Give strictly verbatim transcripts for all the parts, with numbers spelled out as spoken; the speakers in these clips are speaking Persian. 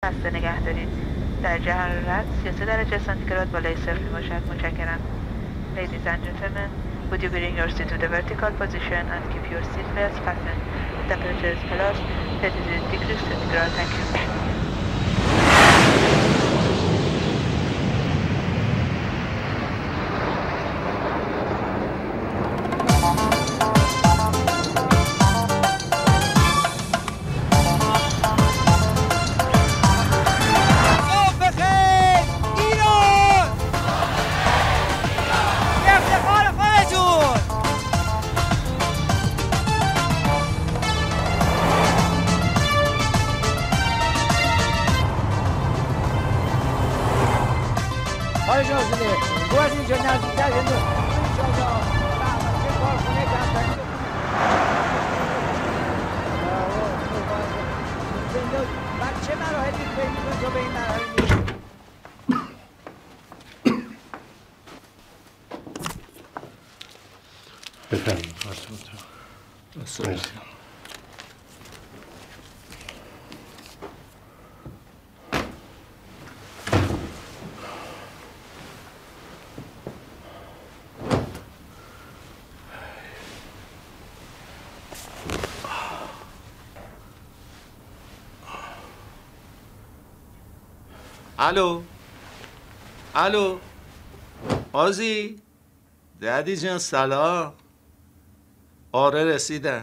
بسته نگه دارید. درجه حرارت سی و سه درجه سانتیگراد بالای صفر می باشد. متشکرم. Ladies and gentlemen, would you bring your seat to the vertical position and keep your seat belts fastened? The temperature is plus thirty-three degrees centigrade. Thank you. بفرمایید. مرسی. الو الو آزی دادی جان سلام. آره رسیدم.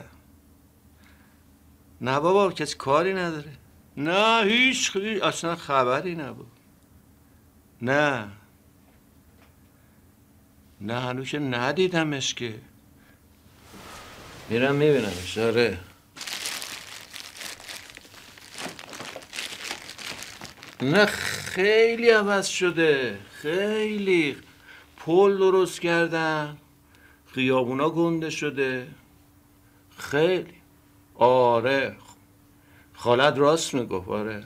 نه بابا کسی کاری نداره. نه هیچ خیلی اصلا خبری نبود. نه نه هنوز که ندیدمش که. میرم میبینمش. آره نه خیلی عوض شده. خیلی پل درست کردن، خیابونا گنده شده. خیلی آره خالت راست میگفت. آره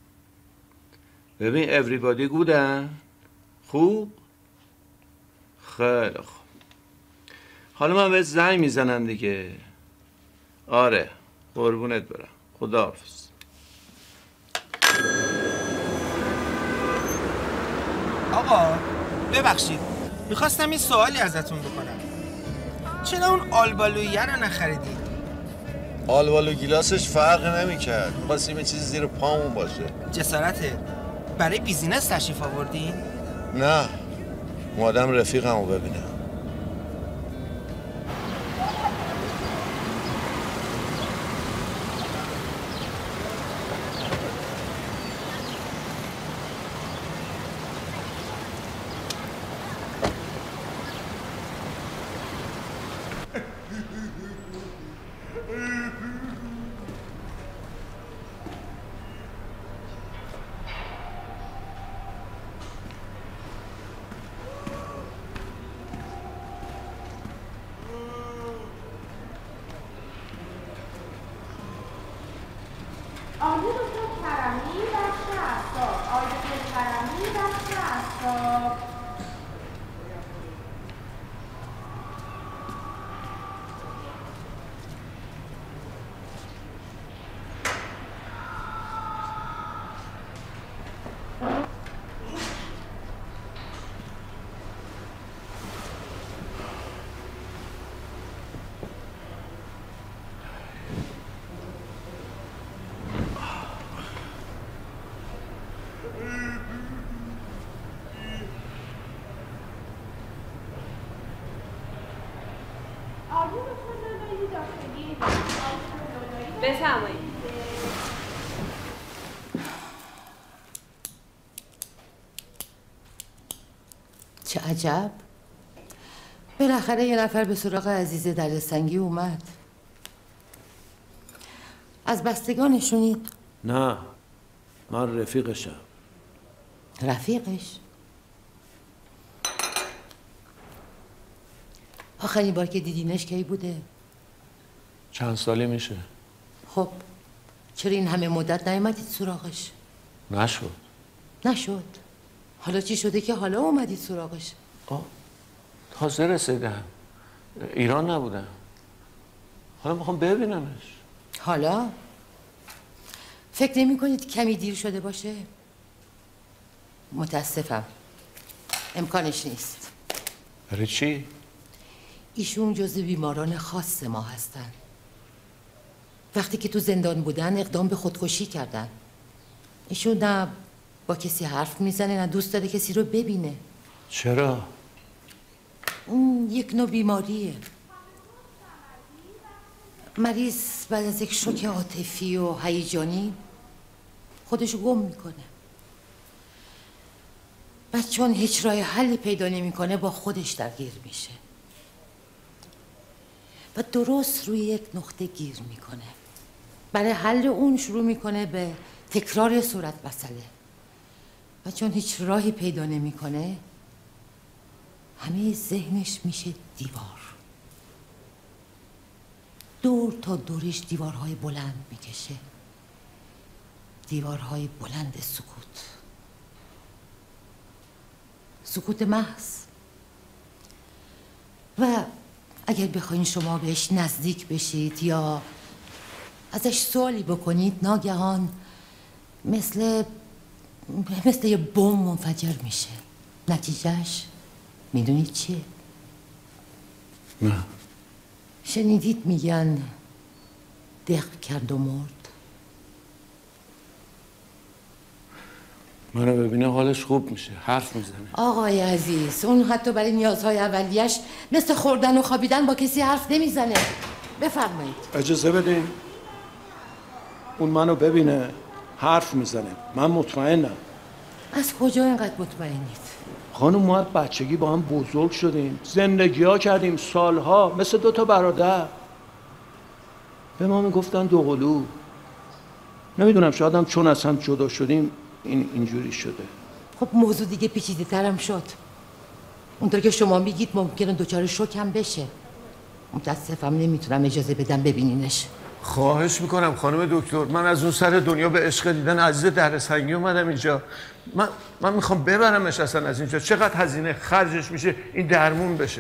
ببین everybody گودن خوب. خیلی خوب. حالا من بهت زنگ میزنم دیگه. آره قربونت برم. خداحافظ. آقا ببخشید میخواستم این سوالی ازتون بکنم. چرا اون آلبالویه رو نخریدید؟ آلبالو گیلاسش فرق نمیکرد. می‌خواستیم یه چیزی زیر پامون باشه. جسارته. برای بیزینس تشریف آوردین؟ نه اومدم رفیقمو ببینم. بفرمایید. چه عجب. بالاخره یه نفر به سراغ عزیز دلستنگی اومد. از بستگانشونید؟ نه من رفیقشم. رفیقش؟ آخرین بار که دیدینش کی بوده؟ چند سالی میشه. خب چرا این همه مدت نیومدید سراغش؟ نشد. نشد؟ حالا چی شده که حالا اومدید سراغش؟ آه تازه رسیدم. ایران نبودم. حالا میخوام ببینمش. حالا؟ فکر نمی کنید کمی دیر شده باشه؟ متاسفم، امکانش نیست. برای چی؟ ایشون جزو بیماران خاص ما هستن. وقتی که تو زندان بودن اقدام به خودکشی کردن. ایشون نه با کسی حرف میزنه نه دوست داره کسی رو ببینه. چرا؟ اون یک نوع بیماریه. مریض بعد از یک شوک عاطفی و هیجانی خودشو گم میکنه. و چون هیچ راه حلی پیدا نمیکنه با خودش درگیر میشه و درست روی یک نقطه گیر میکنه. برای حل اون شروع میکنه به تکرار صورت مسئله و چون هیچ راهی پیدا نمیکنه همه ذهنش میشه دیوار. دور تا دورش دیوارهای بلند میکشه، دیوارهای بلند سکوت، سکوت محض. و اگر بخواین شما بهش نزدیک بشید یا ازش سوالی بکنید ناگهان مثل مثل یه بمب منفجر میشه. نتیجهش میدونید چیه؟ نه. شنیدید میگن دق کرد و مرد؟ منو ببینه حالش خوب میشه، حرف میزنه. آقای عزیز، اون حتی برای نیازهای اولیش مثل خوردن و خوابیدن با کسی حرف نمیزنه. بفرمایید. اجازه بدین. اون منو ببینه حرف میزنه، من مطمئنم. از کجا اینقدر مطمئنید؟ خانم ما بچگی با هم بزرگ شدیم، زندگی ها کردیم سالها، مثل دو تا برادر. به ما میگفتن دوقلو. نمیدونم شاید هم چون از هم جدا شدیم این اینجوری شده. خب موضوع دیگه پیچیده ترم شد. اونطور که شما میگید ممکنه دچار شوک هم بشه. متاسفم نمیتونم اجازه بدم ببینینش. خواهش میکنم خانم دکتر، من از اون سر دنیا به عشق دیدن عزیز در سنگی اومدم اینجا. من من میخوام ببرمش اصلا از اینجا. چقدر هزینه خرجش میشه این درمون بشه؟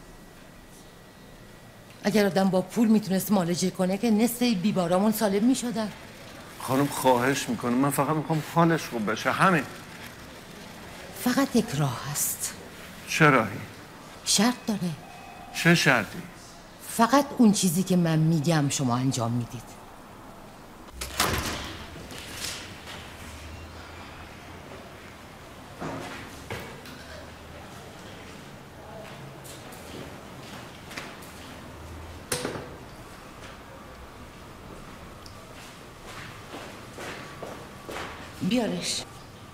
اگر آدم با پول میتونست معالجه کنه که نصف بیمارامون سالم میشدن. خانم خواهش میکنم، من فقط میخوام حالش خوب بشه، همین. فقط یک راه هست. چه راهی؟ شرط داره. چه شرطی؟ فقط اون چیزی که من میگم شما انجام میدید. بیارش.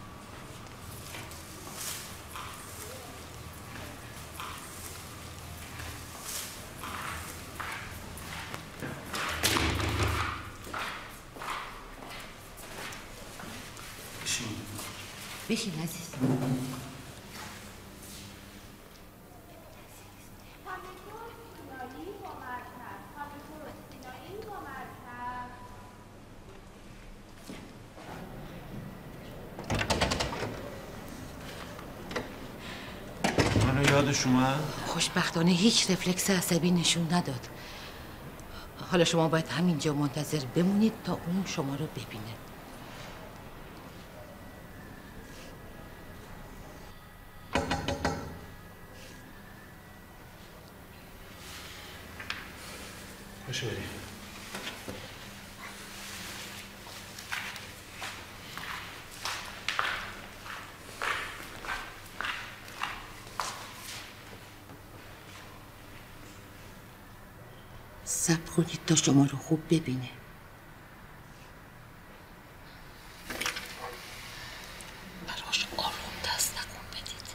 بشین عزیز. منو یادش اومد؟ خوشبختانه هیچ رفلکس عصبی نشون نداد. حالا شما باید همینجا منتظر بمونید تا اون شما رو ببینه. باشه بریم. صبر کنید تا شما رو خوب ببینه. براش آروم دست نکن بدید.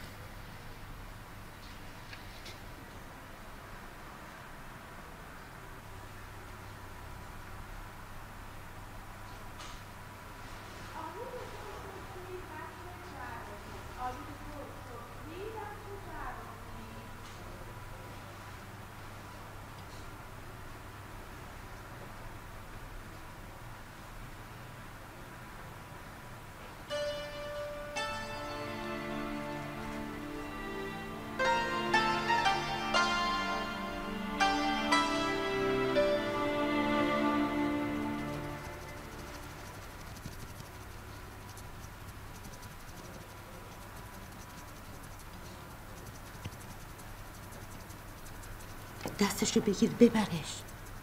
دستشو بگیر ببرش.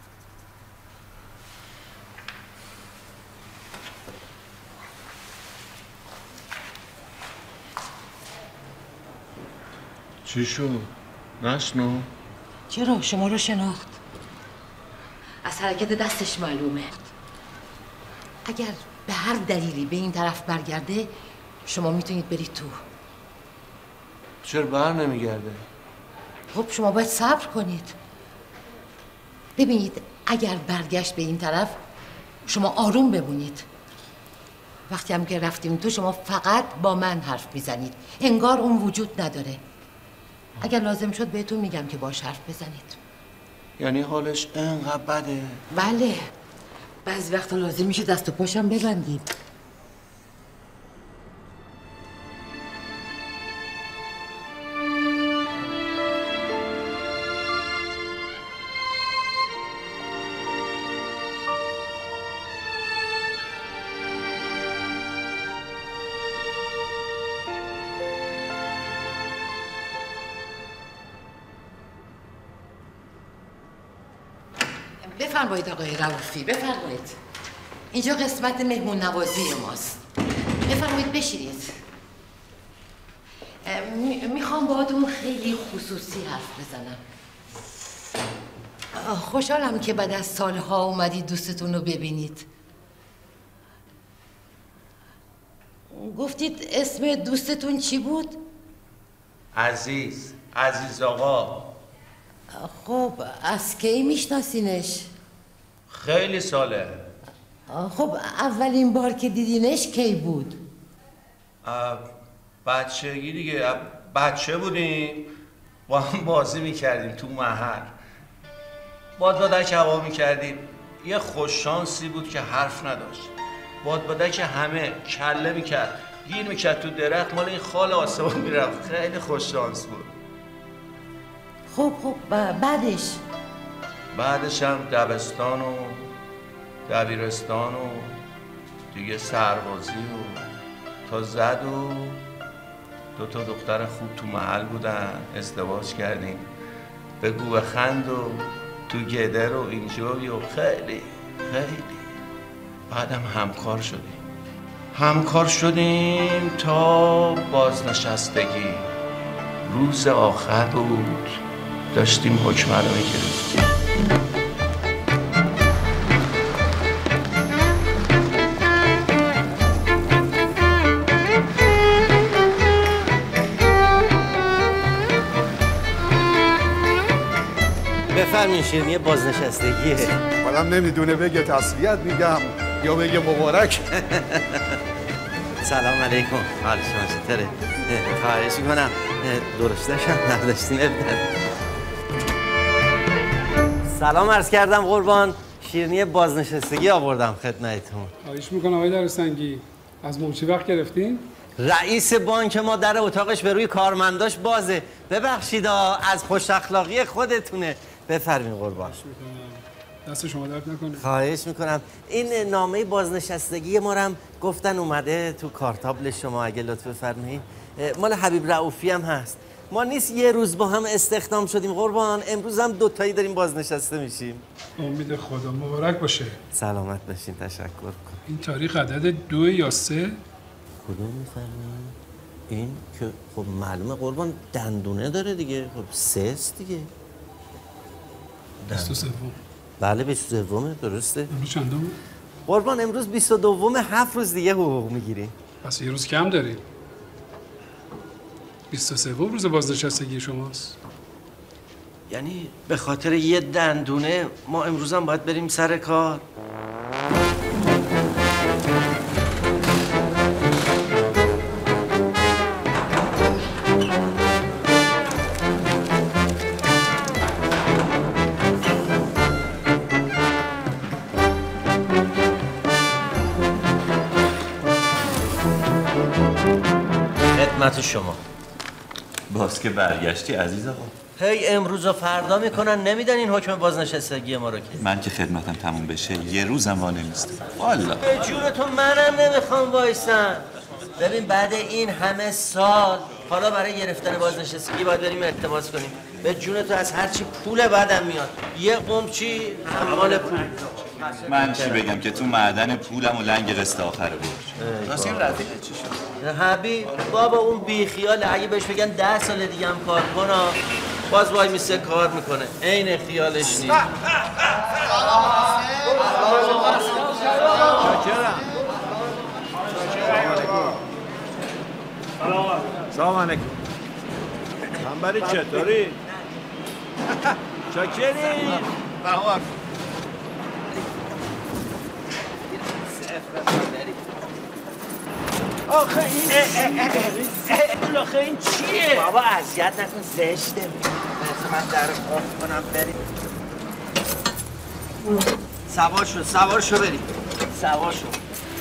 چی شد؟ نشنو؟ چرا؟ شما رو شناخت. از حرکت دستش معلومه. اگر به هر دلیلی به این طرف برگرده شما میتونید برید تو. چرا بر نمیگرده؟ خب شما باید صبر کنید. ببینید اگر برگشت به این طرف شما آروم بمونید. وقتی هم که رفتیم تو شما فقط با من حرف میزنید، انگار اون وجود نداره. اگر لازم شد بهتون میگم که باش حرف بزنید. یعنی حالش انقدر بده؟ بله، بعضی وقتا لازم میشه دست و پاشم ببندید. بفرمایید آقای رؤوفی، بفرمایید. اینجا قسمت مهمون نوازی ماست. بفرمایید بشینید. میخوام باهاتون خیلی خصوصی حرف بزنم. خوشحالم که بعد از سالها اومدید دوستتون رو ببینید. گفتید اسم دوستتون چی بود؟ عزیز، عزیز آقا. خب از کی میشناسینش؟ خیلی ساله. خب اولین بار که دیدینش کی بود؟ بچگی دیگه، بچه بودیم با هم بازی میکردیم تو محل، بادبادک هوا میکردیم. یه خوششانسی بود که حرف نداشت. بادبادک همه کله میکرد، گیر میکرد تو درخت، مال این خال آسمان میرفت. خیلی خوششانس بود. خب خب بعدش؟ بعدش هم دبستان و دبیرستان و دیگه سربازی و تا زد و دو تا دختر خوب تو محل بودن، ازدواج کردیم. بگو بخند و تو گدر و اینجوری و خیلی خیلی. بعدم همکار شدیم همکار شدیم تا بازنشستگی. روز آخر بود داشتیم حکم رو میگرفتیم. بفرمین شیرینی بازنشستگیه. آدم نمیدونه بگه تسلیت میگم یا بگه مبارک. سلام علیکم. حال شما چطوره؟ خواهش میکنم درستش هم نداشتین ابدن. سلام عرض کردم قربان. شیرینی بازنشستگی آوردم خدمتتون. خواهش میکنم آقای درستنگی. از موچی وقت گرفتین؟ رئیس بانک ما در اتاقش به روی کارمنداش بازه. ببخشید از خوش اخلاقی خودتونه. بفرمین قربان. دست شما درد نکنه. خواهش میکنم. این نامه بازنشستگی ما هم گفتن اومده تو کارتابل شما، اگه لطف بفرمایید. مال حبیب رؤوفی هم هست. ما نیست یه روز با هم استخدام شدیم قربان، امروز هم دوتایی داریم بازنشسته میشیم. امید خدا مبارک باشه. سلامت باشین. تشکر کنم. این تاریخ عدد دو یا سه؟ کدوم میفرمایید؟ این که خب معلومه قربان دندونه داره دیگه. خب سه است دیگه. بیست و سوم. بله بیست و سومه درسته. امروز چندم؟ قربان امروز بیست و دومه، هفت روز دیگه حقوق میگیریم. پس یه روز کم داریم. بیست و سوم روز بازنشستگی شماست. یعنی به خاطر یه دندونه ما امروز هم باید بریم سر کار؟ خدمت شما. باز که برگشتی عزیز آقا. هی امروز و فردا میکنن، نمیدن این حکم بازنشستگی ما رو که. من که خدمتم تموم بشه یه روزم وا نمیستم والا. به جونتون منم نمیخوام وایسم. ببین بعد این همه سال حالا برای گرفتن بازنشستگی باید بریم ارتباط کنیم. به جون تو از هرچی پول بعدم میاد یه قم چی حمال پول. من چی بگم که تو معدن پولم و لنگ قسط آخر برج. راستی این رفیقت چی شد؟ حبیب بابا اون بیخیاله، اگه بهش بگن ده سال دیگه هم کار کنه باز وای میسه کار میکنه، عین خیالش نیست. سلام علیکم. منبری چطوری؟ چاکری؟ بهار آخه این آخه این چیه؟ بابا اذیت نکن زشته. مثل من در آف کنم بریم. سوار شو سوار شو بریم. سوار شو.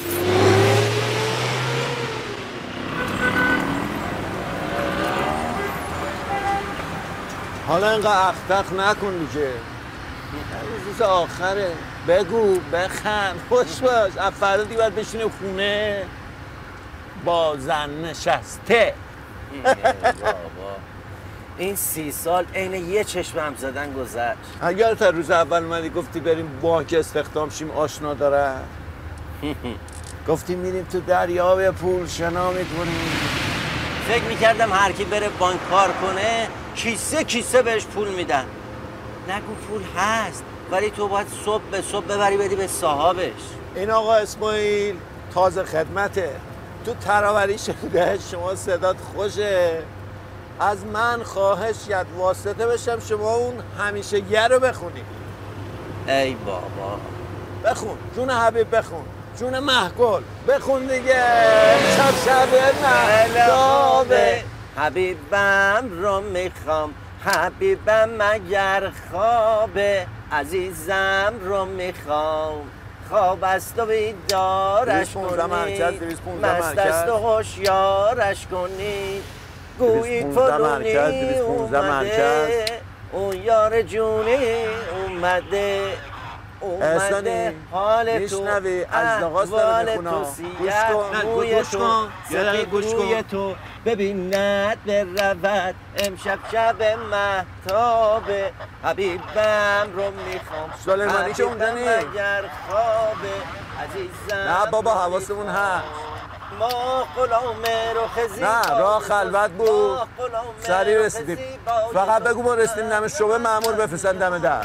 حالا اینقدر اختخ نکن دیگه. روز آخره. بگو بخند خوش باش. از فردا دیگه باید بشینه خونه با زن نشسته. بابا این سی سال عین یه چشم هم زدن گذشت. اگر تا روز اول اومدی گفتی بریم بانک استخدام شیم آشنا داره. گفتی میریم تو دریای پول شنا میکنیم. فکر میکردم هر کی بره بانک کار کنه کیسه کیسه بهش پول میدن. نگو پول هست ولی تو باید صبح به صبح ببری بدی به صاحبش. این آقا اسماعیل تازه خدمته. تو تراوری شده شما صدات خوشه. از من خواهش کرد واسطه بشم شما اون همیشه گر رو بخونی. ای بابا بخون جون حبیب بخون جون محگل بخون دیگه. شب شب محتابه حبیبم رو میخوام حبیبم مگر خوابه عزیزم رو میخوام خواب است و بیدارش کنید مست است و هوشیارش کنید گویی فلونی اومده اون یار جونی اومده اومده حال تو احوال تو سیاه موی تو سپید روی تو ببیند برود امشب شب مهتابه حبیبم رو میخوام سلیمانی که اونجا نیست مگر خوابه عزیزم نه بابا حواسمون هست ما غلام رخ زیبا نه راه خلوت بود سریع رسیدیم فقط بگو ما رسیدیم دم شعبه مأمور بفرستن دم در.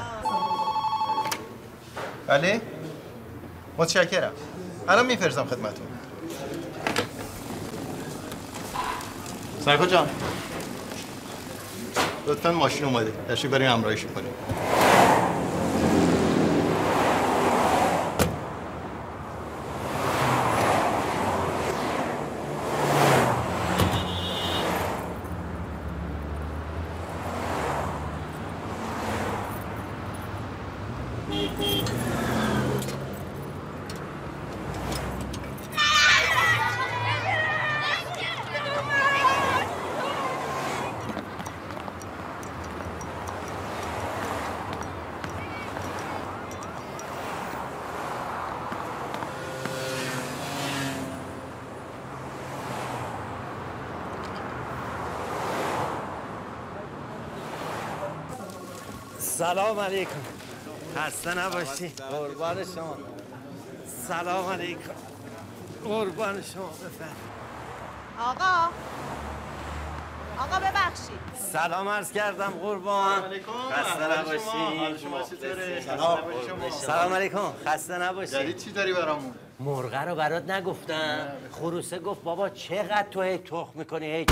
بله متشکرم الان میفرستم خدمتتون. سرکو جان لطفاً ماشین اومده تشریف بریم همراهیش کنیم. سلام علیکم. خسته نباشی. قربان شما. سلام علیکم. قربان شما بفرمایید. آقا آقا ببخشید. سلام عرض کردم قربان. خسته نباشی. سلام. سلام علیکم. خسته نباشی. جدید چی داری برامون؟ مرغه رو برات نگفتم. خروسه گفت بابا چقدر تو هی تخم میکنی هی.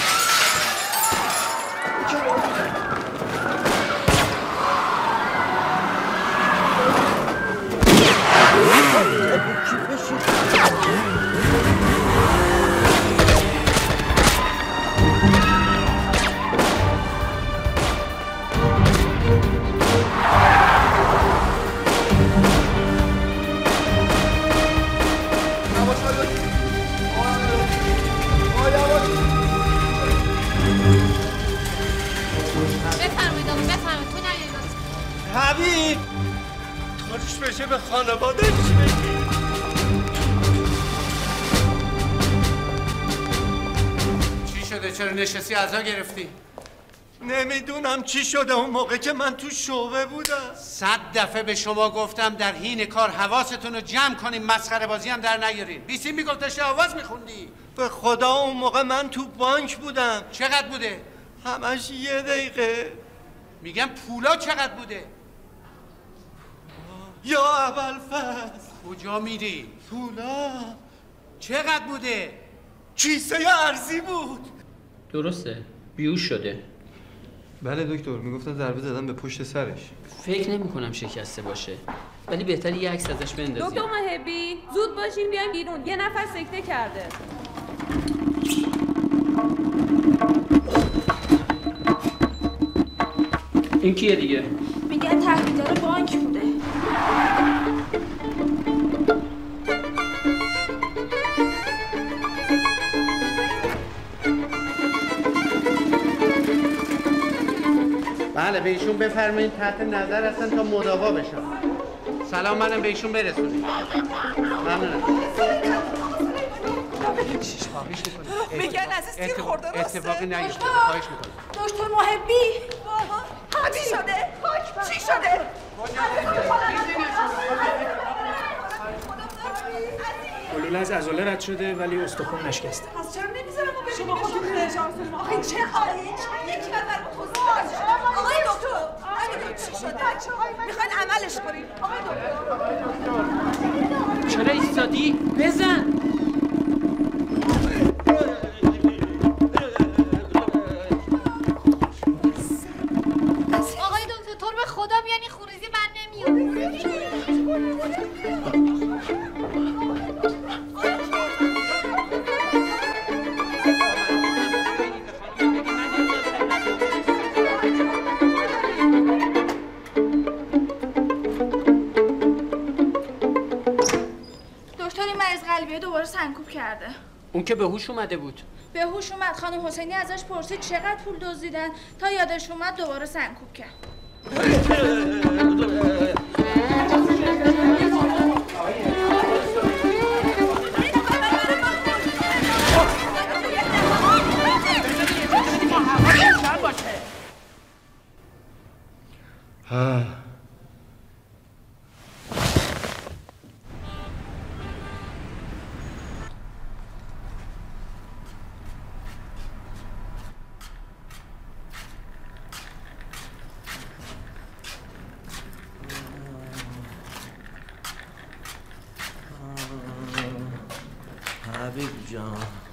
حبیب تاریش بشه به خانواده چی بگی؟ چی شده چرا نشستی عزا گرفتی؟ نمیدونم چی شده اون موقع که من تو شعبه بودم. صد دفعه به شما گفتم در حین کار حواستون رو جمع کنیم، مسخره بازی هم در نیارین. بیسی میگفت داشتی آواز میخوندی. به خدا اون موقع من تو بانک بودم. چقدر بوده؟ همش یه دقیقه. میگم پولا چقدر بوده؟ یا ابوالفضل کجا میری؟ پولا چقدر بوده؟ کیسه ارزی بود. درسته بیهوش شده. بله دکتر، میگفتن ضربه زدن به پشت سرش. فکر نمی کنم شکسته باشه، ولی بهتره یه عکس ازش بندازیم. دکتر محبی زود باشین بیایم بیرون، یه نفر سکته کرده. این کیه دیگه؟ میگن تحویلدار بانک بوده. بله به ایشون بفرمایید تحت نظر هستن تا مداوا بشن. سلام منم به ایشون برسونید. ممنونم. میگن عزیز تیر خورده راسته. اتفاقی نیفتاده. خواهش میکنم. دکتر محبی چی شده؟ چی شده؟ گلوله از عضله رد شده ولی استخوان نشکسته. پس چرا نمیذارم ما ببینیم شما خودتون نشانتون؟ آخه چه آیه یک نفر به خصوص آقای دکتر آقای دکتر چی شده؟ میخواین عملش کنیم آقای دکتر چرا ایستادی؟ بزن. آقای دکتر تو رو به خدا بیانی خونریزی من نمیاد. دکتر این مریض قلبیه دوباره سنکوب کرده. اون که به هوش اومده بود. به هوش اومد. خانم حسینی ازش پرسید چقدر پول دزدیدن تا یادش اومد دوباره سنکوب کرد. حبیب جان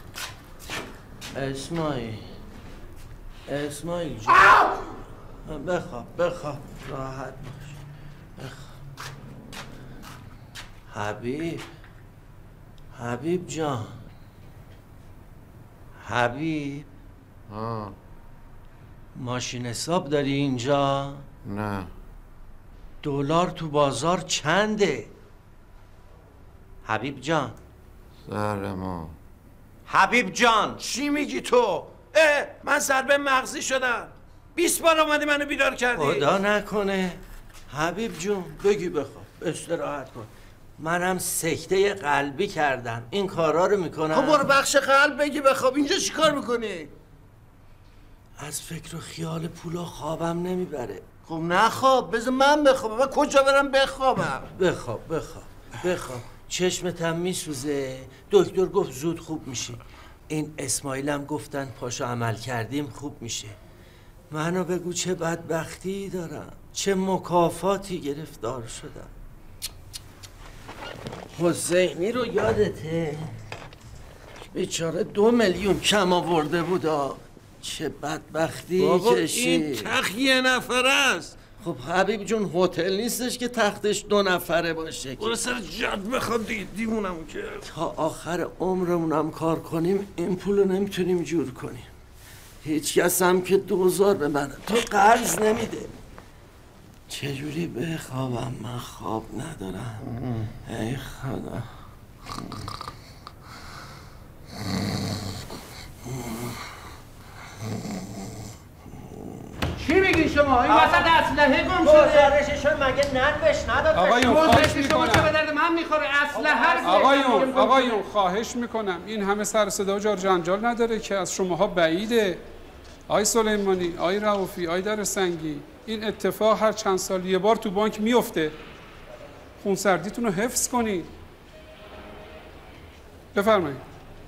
اسماعیل اسماعیل جان بخواب بخواب راحت باش بخواب. حبیب حبیب جان حبیب آه. ماشین حساب داری اینجا؟ نه. دلار تو بازار چنده؟ حبیب جان زهر ما. حبیب جان چی میگی تو؟ اه من ضربه مغزی شدم. بیست بار آمدی منو بیدار کردی. خدا نکنه. حبیب جون بگی بخواب استراحت کن. منم سکته قلبی کردم این کارا رو میکنم. خب برو بخش قلب بگی بخواب. اینجا چی کار میکنی؟ از فکر و خیال پولا خوابم نمیبره. خب نخواب بذار من بخوابم. من کجا برم بخوابم؟ بخواب بخواب بخواب. چشمتم میسوزه. دکتر گفت زود خوب میشی. این اسماعیلم گفتن پاشو عمل کردیم خوب میشه. منو بگو چه بدبختی دارم، چه مکافاتی گرفتار شدم. حسینی رو یادته؟ بیچاره دو میلیون کم آورده بودا. چه بدبختی بابا کشید. این تخت یه نفره است. خب حبیب جون هتل نیستش که تختش دو نفره باشه. برو سر جد بخواب دیگه دیوونم که. تا آخر عمرمونم کار کنیم این پولو نمیتونیم جور کنیم. هیچ کس هم که دوزار به من تو قرض نمیده. چجوری بخوابم؟ من خواب ندارم. ای خدا. چی میگی شما؟ این وسط اسلحه گم شده. گزارششو مگه ننوش نداد؟ آقایون خواهش شما چه به میکنم درد من میخوره؟ اسلحه رو آقایون آقایون خواهش میکنم این همه سر صدا و جار جنجال نداره که از شماها بعیده. آقای سلیمانی، آقای رؤوفی، آقای درسنگی، این اتفاق هر چند سال یه بار تو بانک میفته. خونسردیتون رو حفظ کنید. بفرمایید.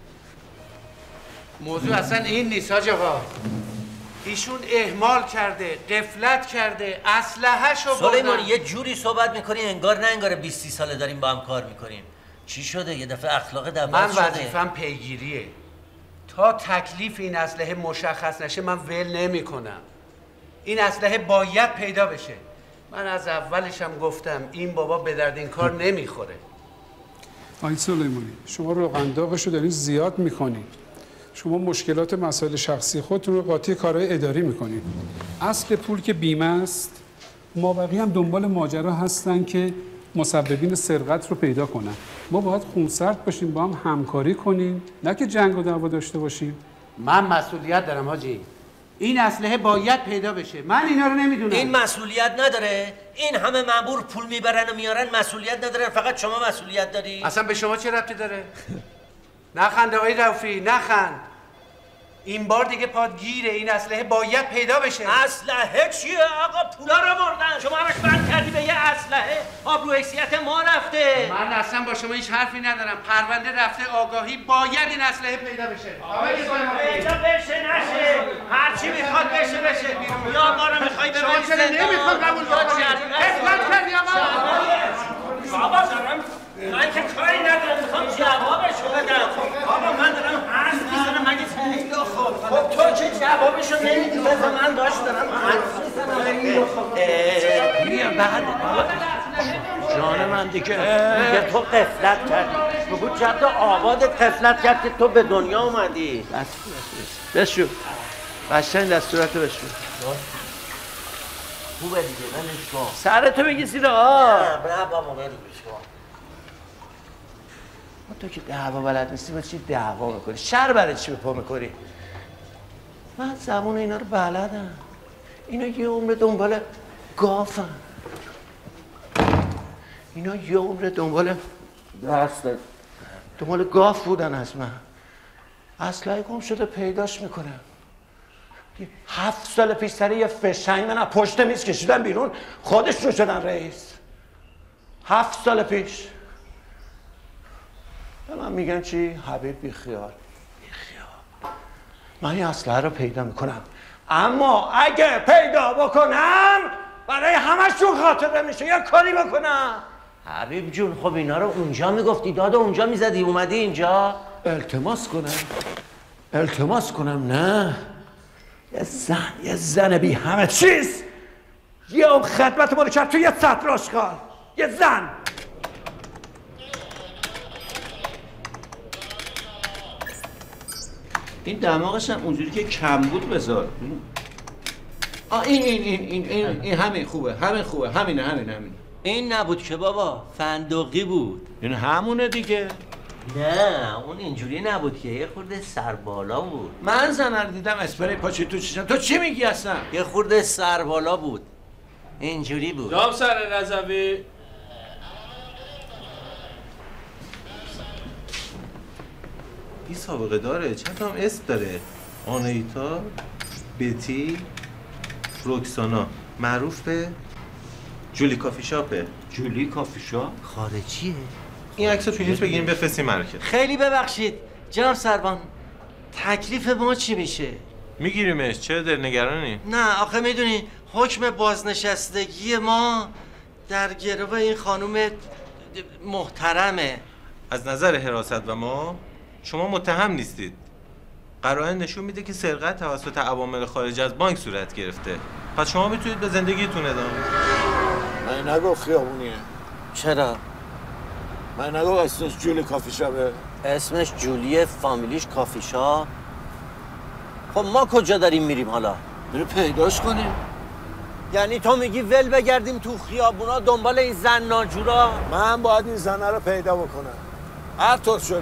موضوع اصلا این نیست حاج آقا. ایشون اهمال کرده، غفلت کرده، اسلحه‌شو بردن. سلیمانی یه جوری صحبت میکنی انگار نه انگار بیست ساله داریم با هم کار میکنیم. چی شده؟ یه دفعه اخلاق دعوت من شده. وظیفم پیگیریه. تا تکلیف این اسلحه مشخص نشه من ول نمی‌کنم. این اسلحه باید پیدا بشه. من از اولشم گفتم این بابا به درد این کار نمیخوره. آقای سلیمانی شما روغنداغشو دارین زیاد میکنید. شما مشکلات مسائل شخصی خودتون رو قاطی کارهای اداری میکنید. اصل پول که بیمه است، مابقی هم دنبال ماجرا هستن که مسببین سرقت رو پیدا کنن. ما باید خونسرد باشیم، با هم همکاری کنیم، نه که جنگ و دعوا داشته باشیم. من مسئولیت دارم حاجی. این اسلحه باید پیدا بشه. من اینا رو نمیدونم. این مسئولیت نداره؟ این همه مامور پول میبرن و میارن مسئولیت ندارن، فقط شما مسئولیت داری؟ اصلا به شما چه ربطی داره؟ نخند آقای رؤوفی، نخند. این بار دیگه پاد گیره. این اسلحه باید پیدا بشه. اسلحه چیه آقا؟ پولا رو بردن. شما همش بند کردی به یه اسلحه. آبرو حیثیت ما رفته. من اصلا با شما هیچ حرفی ندارم. پرونده رفته آگاهی، باید این اسلحه پیدا بشه. پیدا بشه نشه. هر چی میخواد بشه بشه. یا ما رو میخوای ببری شما چرا نمیخواد قبول کنی؟ اثبات کردی آقا. بابا دارم من که کاری ندارم، میخوام جوابشو بدم. بابا من دارم حرف میزنم مگه خیلی خوب. خب تو که جوابشو نمیدی بذار من داشت دارم حرف میزنم. بیا بعد جان من دیگه میگه تو قفلت کردی. بگو جد آبادت قفلت کرد که تو به دنیا اومدی. بس بس بشو قشنگ دستورتو بشو. خوبه دیگه ولش کن. سرتو بگی زیر آب. نه بابا ولش کن. تو که دعوا بلد نیستی با چی دعوا میکنی؟ شر برای چی به پا میکنی؟ من زبون اینا رو بلدم. اینا یه عمر دنبال گافن. اینا یه عمر دنبال دست دنبال گاف بودن از من. اسلحه گم شده پیداش میکنم. هفت سال پیش سر یه فشنگ من از پشت میز کشیدن بیرون، خودشون شدن رئیس. هفت سال پیش به من میگن چی؟ حبیب بیخیال. بیخیال. من این اسلحه رو پیدا میکنم، اما اگه پیدا بکنم برای همشون خاطره میشه یه کاری بکنم. حبیب جون خب اینا رو اونجا میگفتی، داد اونجا میزدی، اومدی اینجا التماس کنم التماس کنم نه یه زن یه زن بی همه چیز یه اون خدمت ما رو کرد توی یه سطر آشغال. یه زن این دماغش هم اونجوری که کم بود بذار. آه این این این این این, این همین خوبه همین خوبه همینه همین همین. این نبود که بابا، فندقی بود. این همونه دیگه. نه اون اینجوری نبود که، یه خورده سربالا بود. من زنر دیدم اسپری پاچی تو چشم. تو چی میگی اصلا؟ یه خورده سربالا بود، اینجوری بود. جام سر رضوی. این سابقه داره، چند تا هم اسم داره. آنایتا، بتی، روکسانا، معروف به جولی کافی شاپه. جولی کافی شاپ؟ خارجیه؟ این عکس رو پرینت بگیریم بفرستیم مرکز. خیلی ببخشید جناب سروان، تکلیف ما چی میشه؟ میگیریمش، چرا در نگرانی؟ نه آخه میدونی حکم بازنشستگی ما در گروه این خانوم محترمه. از نظر حراست و ما شما متهم نیستید. قرائن نشون میده که سرقت توسط عوامل خارج از بانک صورت گرفته. پس شما میتونید به زندگیتون ادامه بدید. من نگو خیابونیه. چرا؟ من نگو اسمش جولی کافی شاپه. اسمش جولیه، فامیلیش کافی شاپ. خب ما کجا داریم میریم حالا؟ برو پیداش کنیم. یعنی تو میگی ول بگردیم تو خیابونا دنبال این زن ناجورا؟ من باید این زنه رو پیدا بکنم هر طور شده.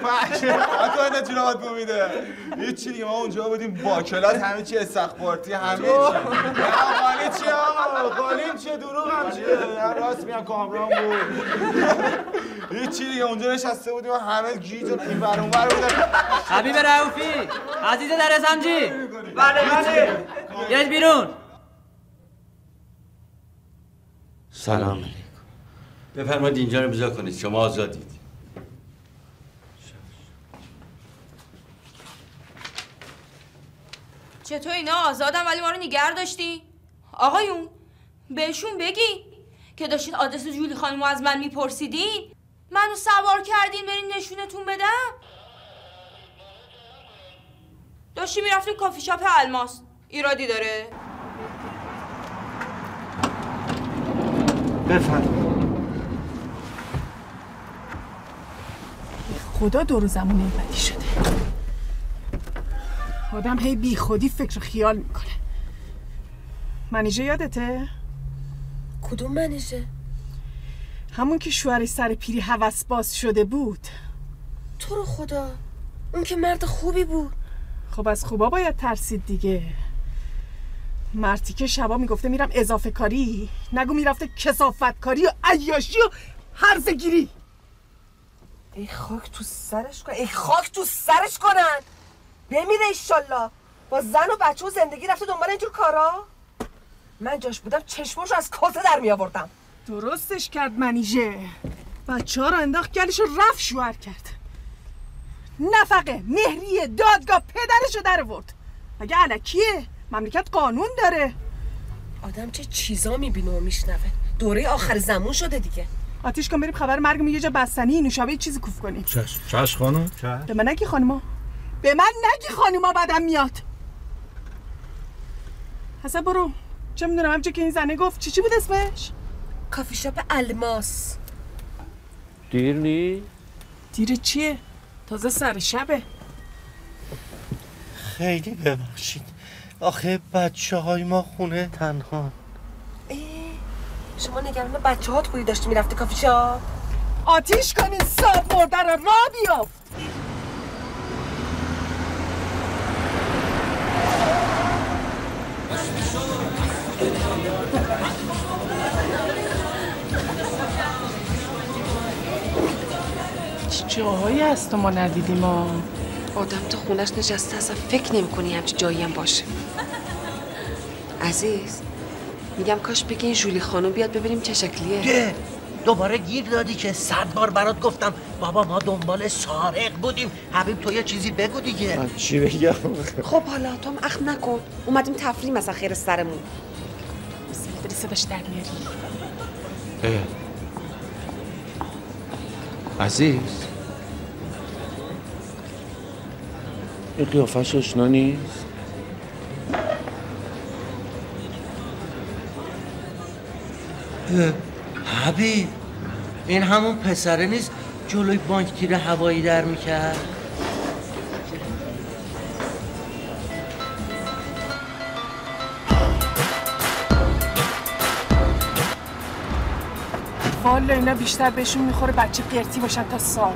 پک حتی اینا جونات بومیده هیچی دیگه ما اونجا بودیم باکلات همه چی استخبارتی همه چی قالی چی آقا قالیم چیه دروغ هم چیه راست میگم کامران بود هیچی دیگه اونجا نشسته بودیم و همه گیج و این ور اون ور بودن حبیب رؤوفی عزیز در سمجی بله بله بیاید بیرون سلام علیکم بفرمایید اینجا رو امضا کنید شما آزادید چطور اینا آزادم ولی ما رو نگه داشتی؟ آقایون بهشون بگی که داشتین آدرس جولی خانمو از من میپرسیدین منو سوار کردین برین نشونتون بدم داشتی میرفتین کافی شاپ الماس ایرادی داره؟ بفرمایید خدا دور زمونه بدی شده آدم هی بی خودی فکر و خیال میکنه منیژه یادته؟ کدوم منیژه؟ همون که شوهرش سر پیری هوس باز شده بود تو رو خدا اون که مرد خوبی بود خب از خوبا باید ترسید دیگه مرتی که شبا میگفته میرم اضافه کاری نگو میرفته کثافت کاری و عیاشی و هرزه گیری ای خاک تو سرش کنن ای خاک تو سرش کنن بمیره ایشالله با زن و بچه و زندگی رفته دنبال اینجور کارا من جاش بودم چشماشو از کاسه در می آوردم درستش کرد منیژه بچه ها رو انداخت گلش رو رفت شوهر کرد نفقه مهریه دادگاه پدرشو در آورد مگه الکیه مملکت قانون داره آدم چه چیزا میبینه و میشنوه دوره آخر زمان شده دیگه آتیش کن بریم خبر مرگم یه جا بستنی نوشابه چیزی کوف کنیم چشم چشم خانم به من نگی خانوما به من نگی خانوما بدم میاد حسن برو چه میدونم همچه که این زنه گفت چی چی بود اسمش؟ کافی شاپ الماس دیر نی؟ دیر چیه؟ تازه سر شبه خیلی ببخشید آخه بچه های ما خونه تنها شما نگران بچه هات بودی داشتی میرفتی کافی شاپ آتیش کنین صاحب مرده رو را بیافت چه جاهایی هست ما ندیدیم ما آدم تو خونش نشسته اصلا فکر نمی کنی همچه جایی هم باشه عزیز میگم کاش بگی این جولی خانم بیاد ببینیم چه شکلیه ده دوباره گیر دادی که صد بار برات گفتم بابا ما دنبال سارق بودیم حبیب تو یه چیزی بگو دیگه من چی بگم خب حالا تو هم اخم نکن اومدیم تفریح مثلا خیر سرمون بری صداش در میاری عزیز این قیافش اشنا نیست حبیب این همون پسره نیست جلوی بانک تیر هوایی در میکرد والا اینا بیشتر بهشون میخوره بچه قرتی باشن تا سارق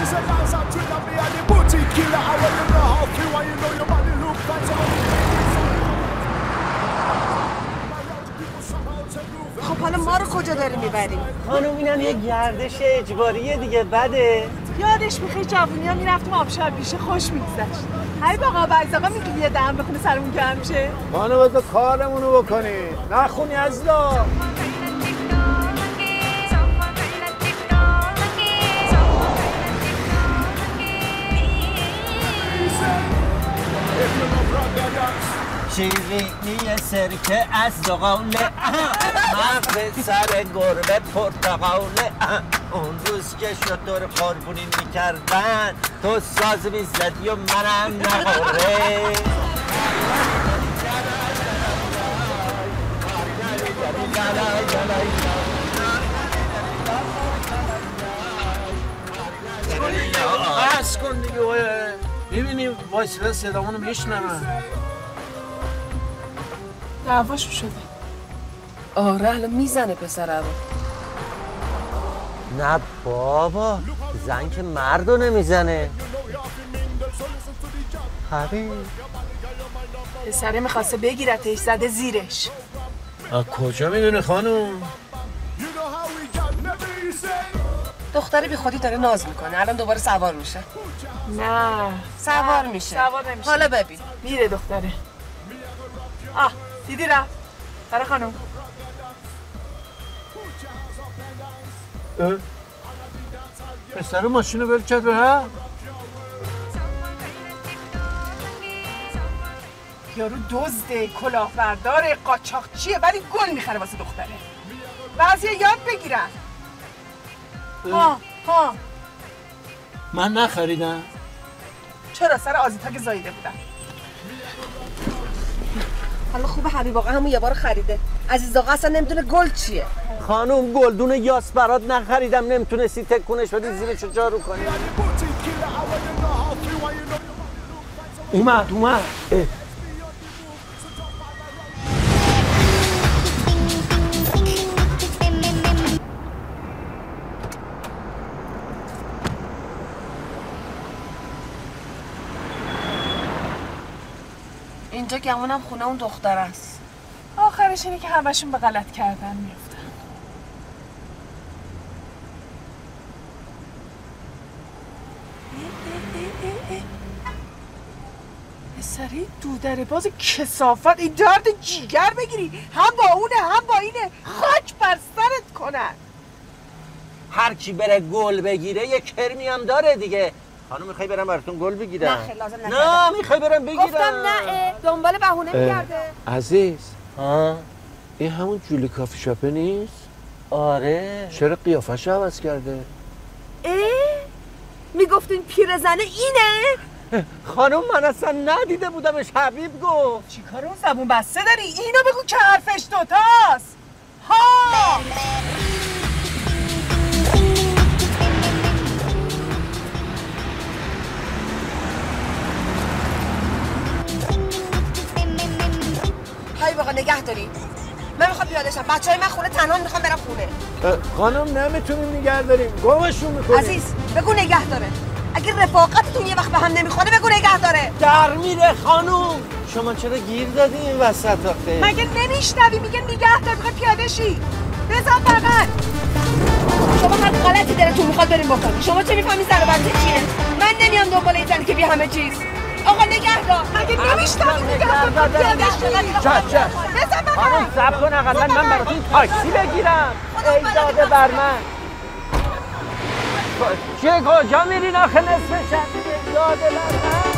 خب حالا ما رو کجا داری میبریم؟ خانم اینم یه گردش اجباریه دیگه بده یادش میخوای جوونی ها میرفتیم آبشار پیشه خوش میگذشت هی باقا برز آقا میگی یه دهم بخونه سرمون گرم شه خانم بذار کارمونو بکنی نخونی از لا شیرینی سرکه از زغاله مغز سر گربه پرتقاله اون روز که شطور قربونی میکردن تو ساز میزدی و منم نهاره بس کن دیگه ببینیم وایسیدن صدامونو میشنون دعواشو شده آره الان میزنه پسر رو نه بابا زن که مردو نمیزنه. حبیب پسره میخواسته بگیرتش، زده زیرش. از کجا میدونه خانم؟ دختره بی خودی داره ناز میکنه، الان دوباره سوار میشه. نه سوار میشه. سوار نمیشه. حالا ببین میره دختره. آه دیدی رفت. برای خانم. پسر ماشین رو ول کرد به یارو دزده، کلاهبرداره، قاچاقچیه، ولی گل میخره واسه دختره. بعضیا یاد بگیرن. ها ها من نخریدم. چرا؟ سر آزیتا که زایده بودن. حالا خوبه حبیب آقا همون یه بار خریده. عزیز آقا اصلا نمیدونه گل چیه. خانوم گلدون یاس برات نخریدم، نمیتونستی تکونش بدی زیرشو جارو کنی. اومد اومد اه. اینجا گمونم خونه اون دختر است. آخرش اینه که همشون به غلط کردن میفتن. پسری دودره باز کثافت، این درد جیگر بگیری، هم با اونه هم با اینه، خاک بر سرت کنن. هر کی بره گل بگیره یه کرمی هم داره دیگه. خانم میخوای برم براتون گل بگیرم؟ نه خیلی لازم نکرده. نه میخوای برم بگیرم؟ گفتم نه، دنبال بهونه میگرده. عزیز ها این همون جولی کافی شاپه نیست؟ آره. چرا قیافش عوض کرده؟ اه؟ میگفتین پیرزنه اینه؟ خانم من اصلا ندیده بودمش، حبیب گفت. چی کار اون زبون بسته داری؟ اینو بگو که حرفش دوتاست. ها های بقا نگه داری. من میخوام پیاده شم، بچه های من خونه تنها میخوام برم خونه. خانم نمیتونیم نگه داریم، گمشون میکنیم. عزیز بگو نگه داره. اگه رفاقتتون یه وقت به هم نمیخوره بگو نگه داره. در میره خانم. شما چرا گیر دادی این وسط آخه؟ مگه نمیشنوی میگه نگه دار، میخوای پیاده شی. بزن بغل. شما هر غلطی دلتون میخواد بریم بکنی. شما چه میفهمی زن و بچه چیه؟ من نمیام دنبال این زنی که بی همه چیز. آقا نگه دار. مگه نمیشنوی نگه دار، پیاده شی. چش چش. بزن بغل. خانم صبر کن اقلا من براتون تاکسی بگیرم. ای داده بر من. چه کجا میرین آخه نصف شب؟ ای داده بر من.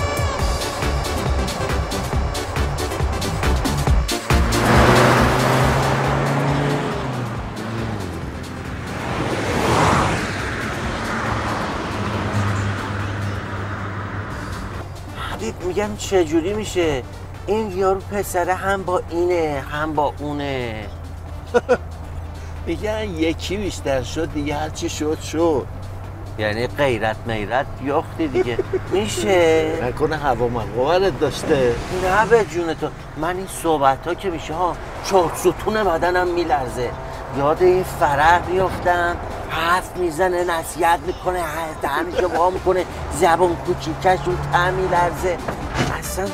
حبیب میگم چجوری میشه؟ این یارو پسره هم با اینه هم با اونه. میگن یکی بیشتر شد دیگه هرچی شد شد. یعنی غیرت میرت یختی دیگه. میشه نکنه هوا مقاورت داشته؟ نه به جون تو، من این صحبت ها که میشه ها چهار ستون بدنم میلرزه. یاد این فرح میافتم، حرف میزنه، نصیحت میکنه، دهنشو وا میکنه، زبان کوچیکشون ته میلرزه. اصلا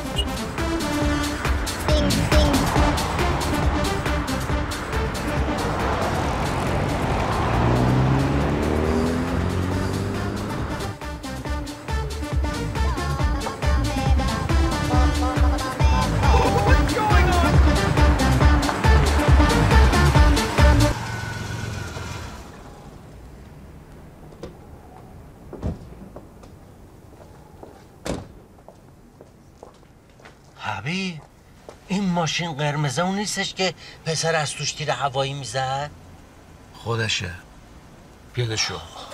حبیب این ماشین قرمزه اون نیستش که پسر از توش تیر هوایی میزد؟ خودشه. پیاده شو.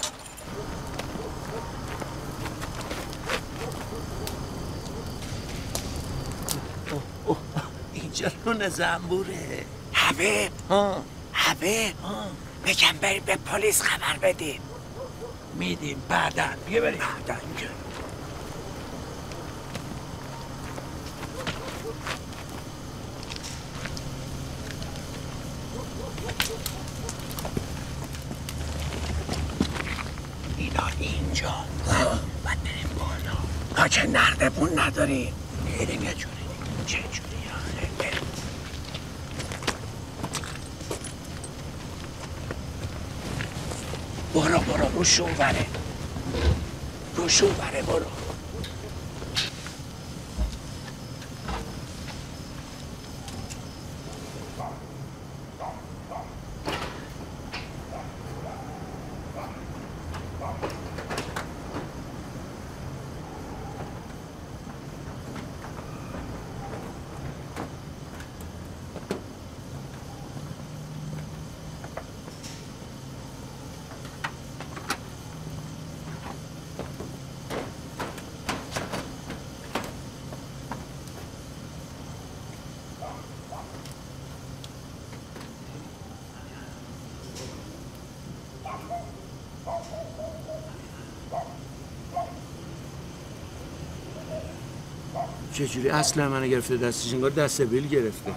اینجا رون زنبوره. حبیب ها حبیب ها بگم بریم به پلیس خبر بدیم. میدیم بعدن. بیا بریم بعدن. اینا این اینجا باید بریم بالا. ما که نردبون نداریم، بریم یه جوری. چه جوری آخه؟ برو برو روشون بره روشون بره برو. چجوری اصلا منو گرفته دستش؟ انگار دست بیل گرفته.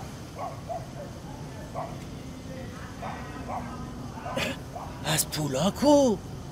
از پولا کو؟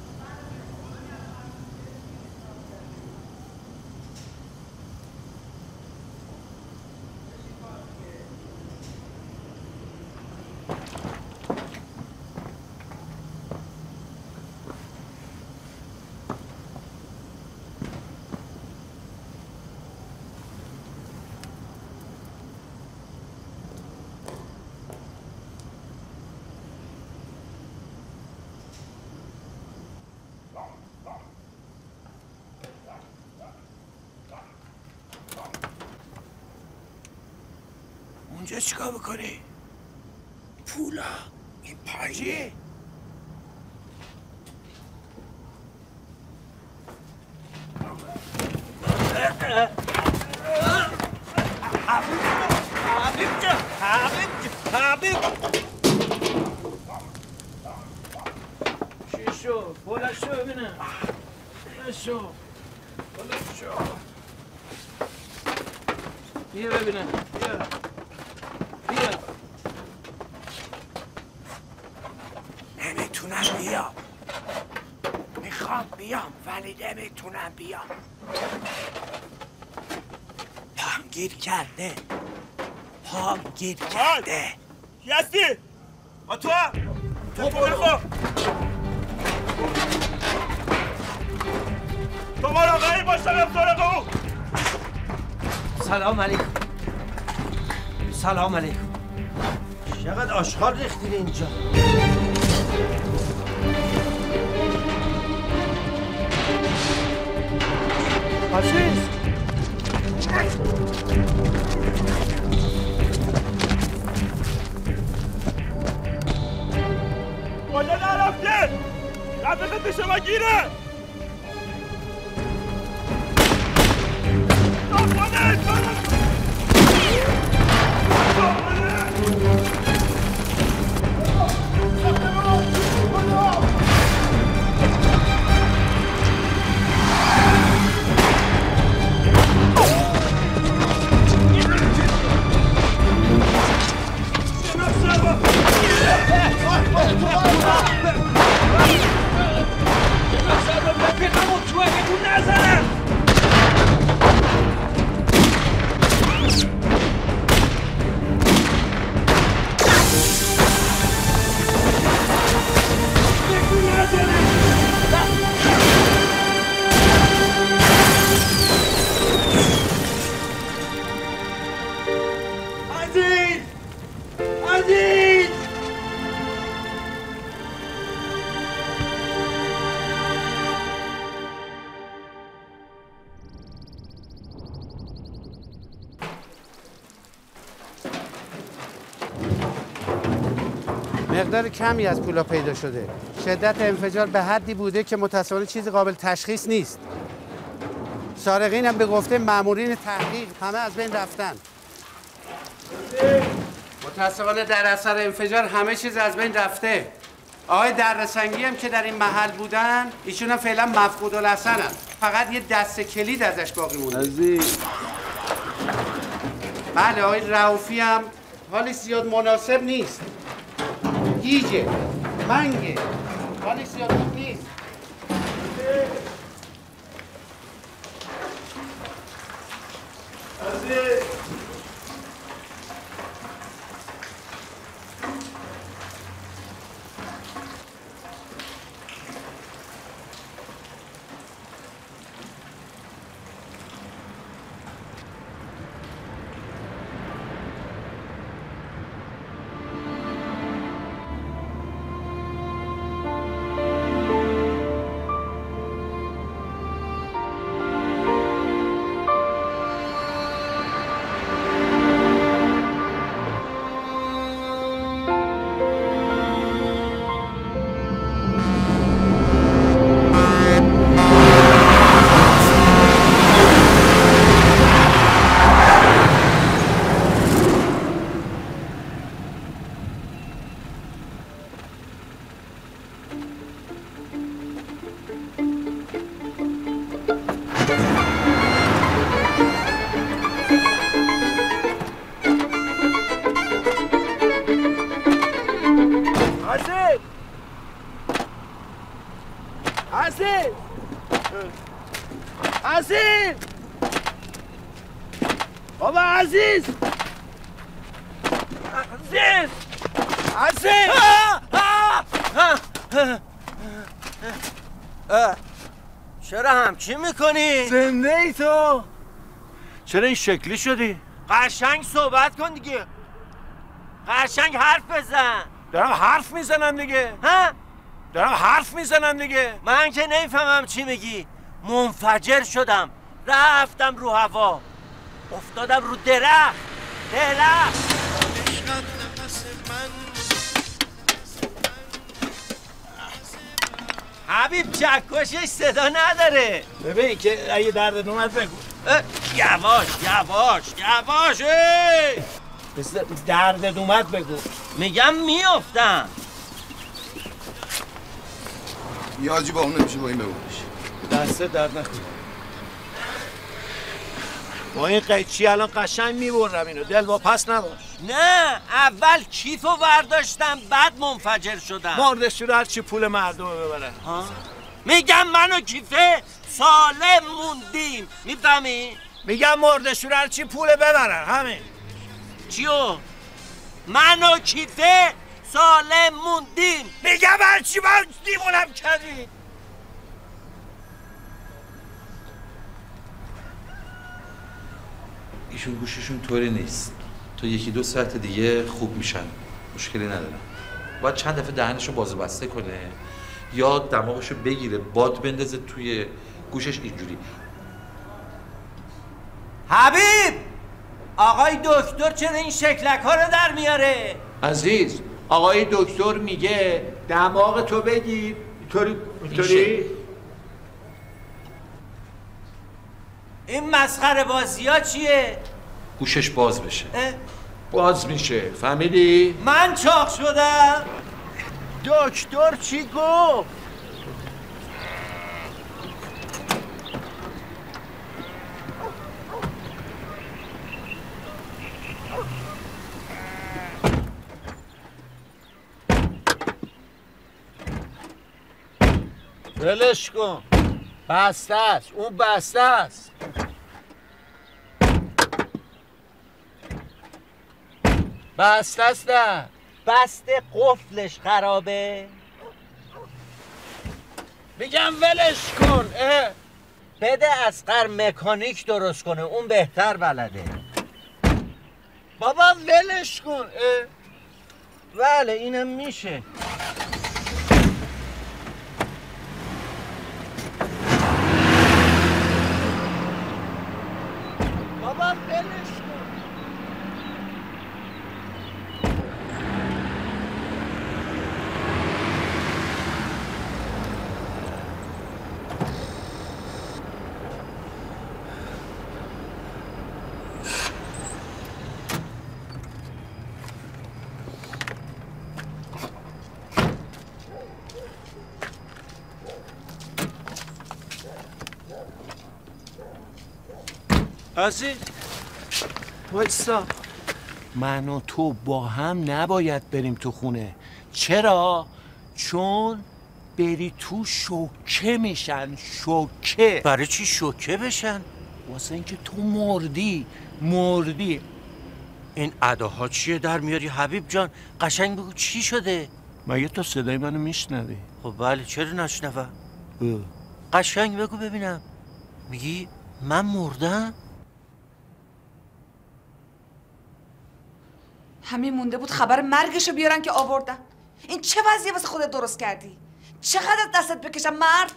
اونجا چیکار بکنی؟ پولا این پاجیه؟ حبیب جان حبیب جان حبیب چی شد؟ بلند شو ببینم بلند شو بلند شو بیا ببینم بیا بیا نمیتونم بیام میخوام بیام ولی نمیتونم بیام پام گیر کرده پام گیر کرده کی هستی؟ آ تو هم تو تو نخوا تو ما را غیر باش طرف سارق او سلام علیکم سلام علیکم چقدر آشغال ریختین اینجا عزیز کجا نرفته؟ رفیقت شما گیره مقدار کمی از پولا پیدا شده. شدت انفجار به حدی بوده که متأسفانه چیزی قابل تشخیص نیست. سارقین هم به گفته مامورین تحقیق همه از بین رفتن. متأسفانه در اثر انفجار همه چیز از بین رفته. آقای درسنگی هم که در این محل بودن ایشون هم فعلا مفقود الاثرن. فقط یه دست کلید ازش باقی مونده. عزیز. بله آقای رئوفی هم حالی زیاد مناسب نیست. گیجه منگه حالی زیاد خوب نیست. عزیز عزیز عزیز بابا عزیز عزیز عزیز چرا همچی میکنی؟ زنده ای تو؟ چرا این شکلی شدی؟ قشنگ صحبت کن دیگه. قشنگ حرف بزن. دارم حرف میزنم دیگه. ها؟ دارم حرف میزنم دیگه. من که نمیفهمم چی میگی. منفجر شدم، رفتم رو هوا، افتادم رو درخت. درخت حبیب چکشش صدا نداره. ببین که اگه درد اومد بگو. یواش یواش یواش. ای دردت اومد بگو. میگم میافتم. یاجی با اون نمیشه با این بمونش. دست درد نکنه. با این قیچی الان قشنگ میبرم اینو. دل با پس نباش. نه اول کیفو برداشتم بعد منفجر شدم. مردشور هر چی پول مردم ببره. ها؟ میگم منو کیفه سالم موندیم. میفهمی؟ میگم مردشور هر چی پول ببرن. همین. چیو؟ منو کیفه سالم موندیم. میگم هر چی من دیوونم کردی. ایشون گوششون طوری نیست. تا یکی دو ساعت دیگه خوب میشن، مشکلی ندارن. باید چند دفعه دهنشو باز و بسته کنه یا دماغشو بگیره باد بندازه توی گوشش اینجوری. حبیب آقای دکتر چرا این شکلک ها رو در میاره؟ عزیز آقای دکتر میگه دماغ تو بگیر. اینطوری اینطوری. این مسخره بازی ها چیه؟ گوشش باز بشه. باز میشه. فهمیدی؟ من چاق شدم. دکتر چی گفت؟ ولش کن. بسته است. اون بسته است. بسته است نه. بسته قفلش خرابه. میگم ولش کن. اه. بده اصغر مکانیک درست کنه، اون بهتر بلده. بابا ولش کن. اه. بله اینم میشه. بابا ولش کن. عزیز وایسا. من و تو با هم نباید بریم تو خونه. چرا؟ چون بری تو شوکه میشن. شوکه. برای چی شوکه بشن؟ واسه اینکه تو مردی مردی. این اداها چیه در میاری حبیب جان؟ قشنگ بگو چی شده؟ مگه تو صدای منو میشنوی؟ خب بله، چرا نشنوم؟ قشنگ بگو ببینم. میگی من مردم؟ همین مونده بود خبر مرگشو بیارن که آوردن. این چه وضعیه واسه خودت درست کردی؟ چقدر از دستت بکشم مرد؟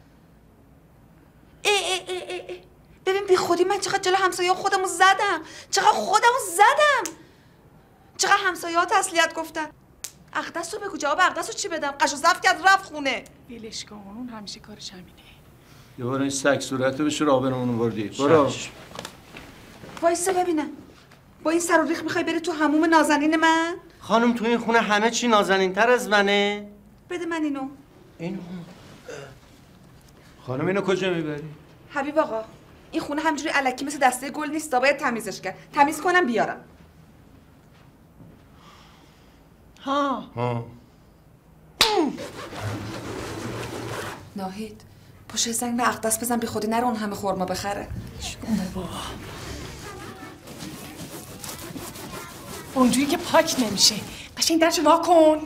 ای ای ای ای ای. ببین بی خودی من چقدر جلو همسایه خودمو زدم، چقدر خودمو زدم، چقدر همسایه ها تسلیت گفتن. اقدس رو بگو، جواب اقدس رو چی بدم؟ قشو زفت کرد رفت خونه. ولش کن، اون همیشه کارش همینه. یه بار این سگ صورت رو بشه رابرمون وردی. برو وایسا ببینم. با این سر و ریخ میخوای بری تو حموم نازنین من؟ خانم تو این خونه همه چی نازنین تر از منه. بده من اینو. اینو خانم اینو کجا میبری؟ حبیب آقا این خونه همجوری الکی مثل دسته گل نیست، باید تمیزش کرد. تمیز کنم بیارم. ها ها ناهید پشت زنگ به اقدس بزن بی خودی نره اون همه خورما بخره. بابا اونجوری که پاک نمیشه. قشنگ درشو وا کن.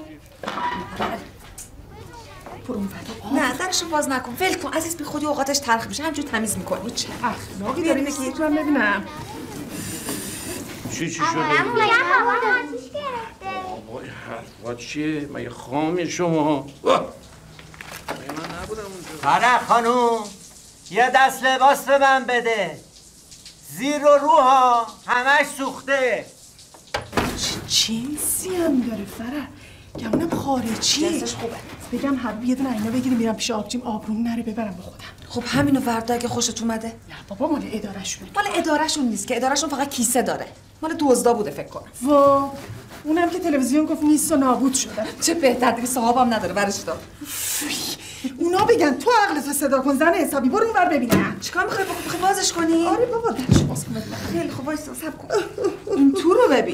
نه درشو باز نکن، ول کن عزیز، بی خودی اوقاتش تلخ میشه، همجوری تمیز میکنی. چه اخلاقی داری بگیر من ببینم. چی چی شده؟ وای حرفا چیه؟ مگه خامی شما؟ من نبودم اونجا. فرح خانوم یه دست لباس به من بده. زیر و روها همش سوخته. چه جنسی هم داره فرح؟ گمونم خارجیه. جنسش خوبه. بگم حبیب یه دونه اینا بگیریم میرم پیش آبجیم آبروم نره ببرم به خودم. خب همینو وردا اگه خوشت اومده. نه بابا مال ادارهشونه. مال ادارهشون نیست که، ادارهشون فقط کیسه داره. مال دزدا بوده فکر کنم. وا اونم که تلویزیون گفت نیست و نابود شده. چه بهتر دیگه صاحبم نداره برش دار. اونا بگن تو عقلتو صدا کن زن حسابی برو اونور ببینم. چیکار می‌خوای بکنی؟ می‌خوای بازش کنی؟ آره بابا درش باز کن ببینم. خیلی خوب وایسا صبر کن. این تو رو ببین.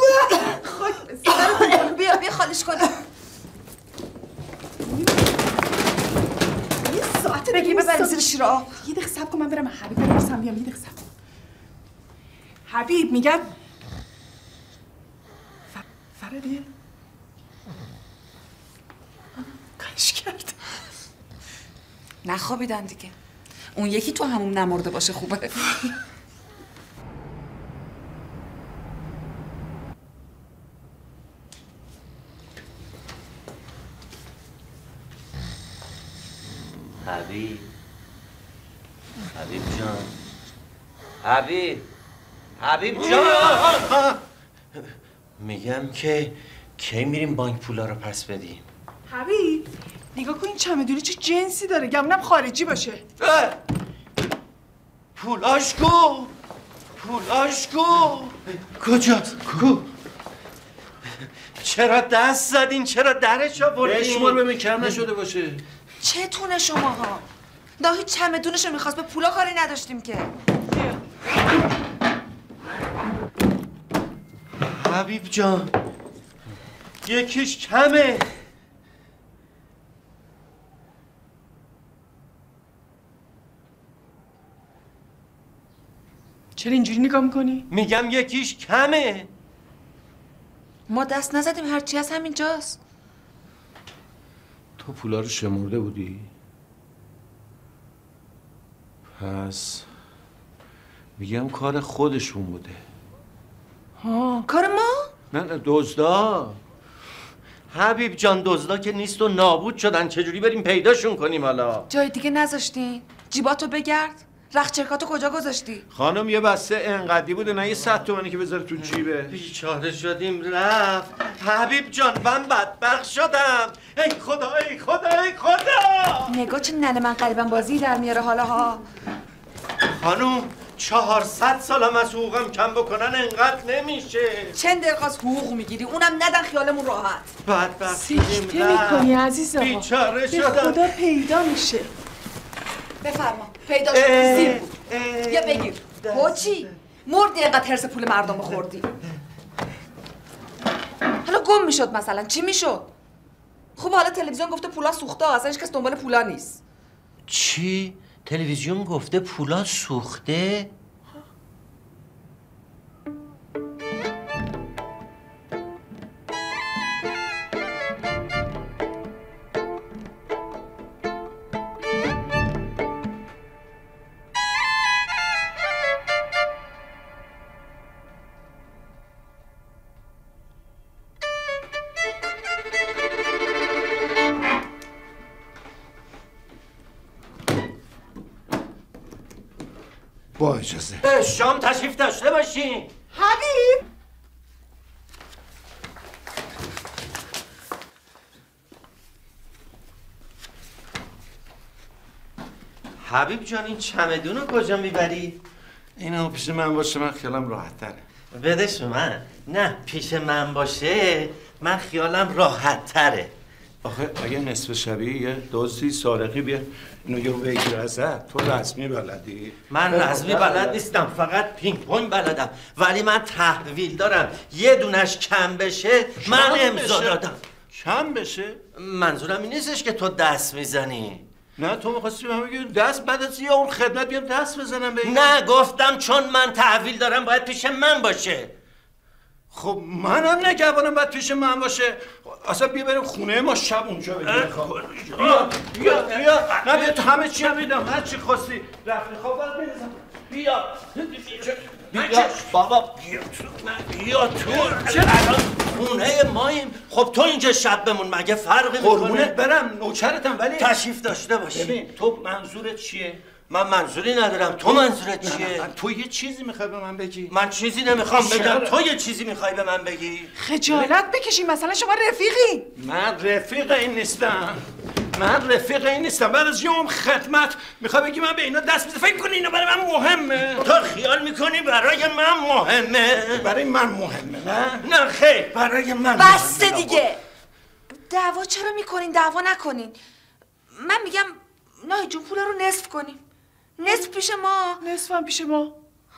خاک بیا بیا خالیش کن. یه ساعت بگی ببریم زیر شیر آب. یه دقیقه صبر کن من برم حبیب برسم بیام. یه دقیقه صبر کن. حبیب میگم فرده کاش کرد. نخوابیدن دیگه. اون یکی تو همون نمرده باشه خوبه. حبیب حبیب جان حبیب حبیب جان میگم که کی میریم بانک پولا رو پس بدیم؟ حبیب نگاه کن این چمدونی چه جنسی داره، گمونم خارجی باشه. پولاش کو پولاش کو کجاست کو؟ چرا دست زدین؟ چرا درش آوردین؟ بشمار ببین کم نشده باشه. چتونه شماها؟ داهی چمدونشو میخواست، به پولا کاری نداشتیم که. حبیب جان یکیش کمه. چرا اینجوری نگاه میکنی؟ میگم یکیش کمه. ما دست نزدیم، هرچی هست همینجاست. تو پولا رو شمرده بودی؟ پس میگم کار خودشون بوده. ها کار ما؟ نه نه دزدا. حبیب جان دزدا که نیست و نابود شدن، چجوری بریم پیداشون کنیم حالا؟ جای دیگه نذاشتین؟ جیباتو بگرد؟ رخچرکاتو کجا گذاشتی؟ خانم یه بسته انقدی بوده نه یه صد تومنی که بذاره تو جیبه. بیچاره شدیم رفت. حبیب جان من بدبخت شدم. ای خدا ای خدا ای خدا. نگاه چه ننه من قریبا بازی در میاره حالا ها. خانوم چهارصد سالم از حقوقم کم بکنن انقدر نمیشه. چند دقیقه از حقوق میگیری؟ اونم ندن خیالمون راحت. بدبخت شدیم سکته میکنی عزیز آقا. بیچاره شدم. به خدا پیدا میشه. بفرما پیدا شد زیر بود. یا بگیر پوچی مردی اینقدر هرس پول مردم خوردی. حالا گم میشد مثلا چی میشد؟ خب حالا تلویزیون گفته پولا سوخته، اصلا هیچ کس دنبال پولا نیست. چی؟ تلویزیون گفته پولا سوخته؟ با اجازه. شام تشریف داشته باشین. حبیب حبیب جان این چمدون رو کجا میبری؟ اینو پیش من باشه من خیالم راحت تره. بدش من. نه پیش من باشه من خیالم راحت تره. آخه اگه نصف شبیه یه دزدی سارقی بیا اینو یه بگیر ازت، تو رسمی بلدی؟ من رسمی بلد نیستم، فقط پینگ پونگ بلدم، ولی من تحویل دارم یه دونش کم بشه من امضا دادم. کم بشه؟ منظورم این نیستش که تو دست میزنی. نه تو می‌خواستی به من بگی دست بعد از یه اون خدمت بیام دست بزنم به این؟ نه گفتم چون من تحویل دارم باید پیش من باشه. خب منم نگهبانم باید پیش من باشه. اصلا بیا بریم خونه ما شب اونجا بگیم. بیا بیا بیا نه بیا تو همه چی هم میدم هر چی خواستی. رفتی خواب باید بریزم. بیا بیا بابا بیا تو بیا تو الان خونه ماییم. خب تو اینجا شب بمون مگه فرقی میکنه؟ قربونت برم نوکرتم ولی تشریف داشته باشی. ببین تو منظورت چیه؟ من منظوری ندارم. تو منظورت چیه؟ تو یه چیزی میخوای به من بگی؟ من چیزی نمیخوام بگم. تو یه چیزی میخوای به من بگی؟ خجالت بکشی مثلا شما رفیقی. من رفیق این نیستم. من رفیق این نیستم. بعد از یوم خدمت میخوای بگی من به اینا دست میزنم؟ فکر کنی اینا برای من مهمه؟ تو خیال میکنی برای من مهمه؟ برای من مهمه نه؟ نه خیر برای من بسته دیگه. دعوا چرا میکنین؟ دعوا نکنین. من میگم ناهی جون پول رو نصف کنیم. نصف پیش ما. نصف هم پیش ما.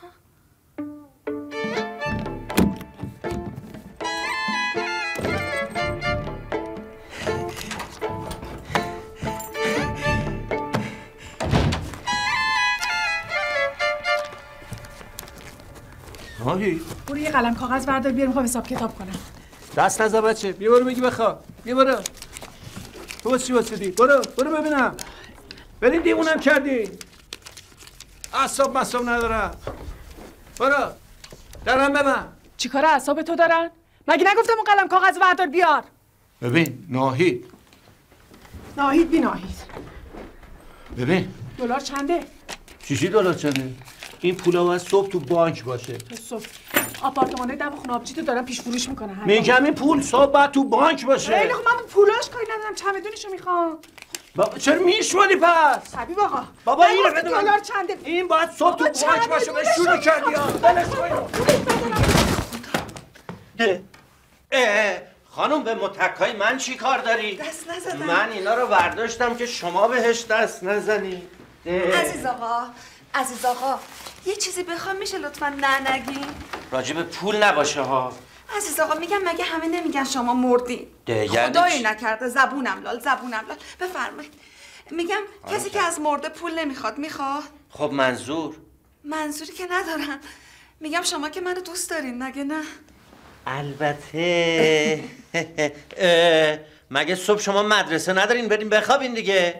ناهی برو یه قلم کاغذ بردار بیار میخوام حساب کتاب کنم. دست نزن بچه. بیا برو بگی بخواب. بیا برو. تو واسه چی واسه برو برو ببینم. بریم دیوونم کردی. اعصاب مصاب ندارم. برو. درم ببن. چیکار اعصاب تو دارن؟ مگه نگفتم اون قلم کاغذ بردار بیار؟ ببین ناهید. ناهید بی ناهید. ببین. دلار چنده؟ چیزی دلار چنده؟ این پولا باید صبح تو بانک باشه. صبح آپارتمانای دم خونه آبجیتو دارن پیش فروش میکنن. میگم این پول صبح باید تو بانک باشه. خیلی خب من پولاش کاری ندارم، چمدونشو میخوام. بابا چرا میشمالی پس؟ حبیب آقا بابا اینو بده من. دلار چنده؟ این باید صبح تو بانک باشه. به شروع کردی ها. بلش اه خانم به متکای من چی کار داری؟ دست نزدم. من اینا رو برداشتم که شما بهش دست نزنی. عزیز آقا عزیز آقا یه چیزی بخوام میشه لطفا نه نگی؟ راجب پول نباشه ها. عزیز آقا میگم مگه همه نمیگن شما مردی؟ یعنی خدایی نکرده زبونم لال زبونم لال. بفرمایید. میگم کسی که از مرده پول نمیخواد میخواد؟ خب منظور؟ منظوری که ندارم. میگم شما که منو دوست دارین مگه نه؟ البته مگه صبح شما مدرسه ندارین بریم بخوابین دیگه.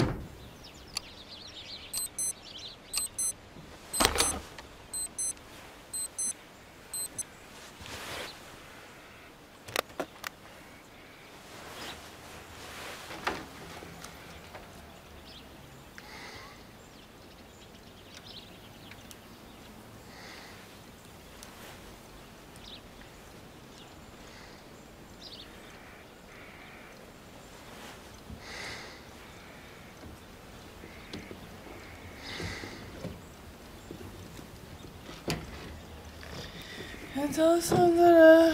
داستان داره.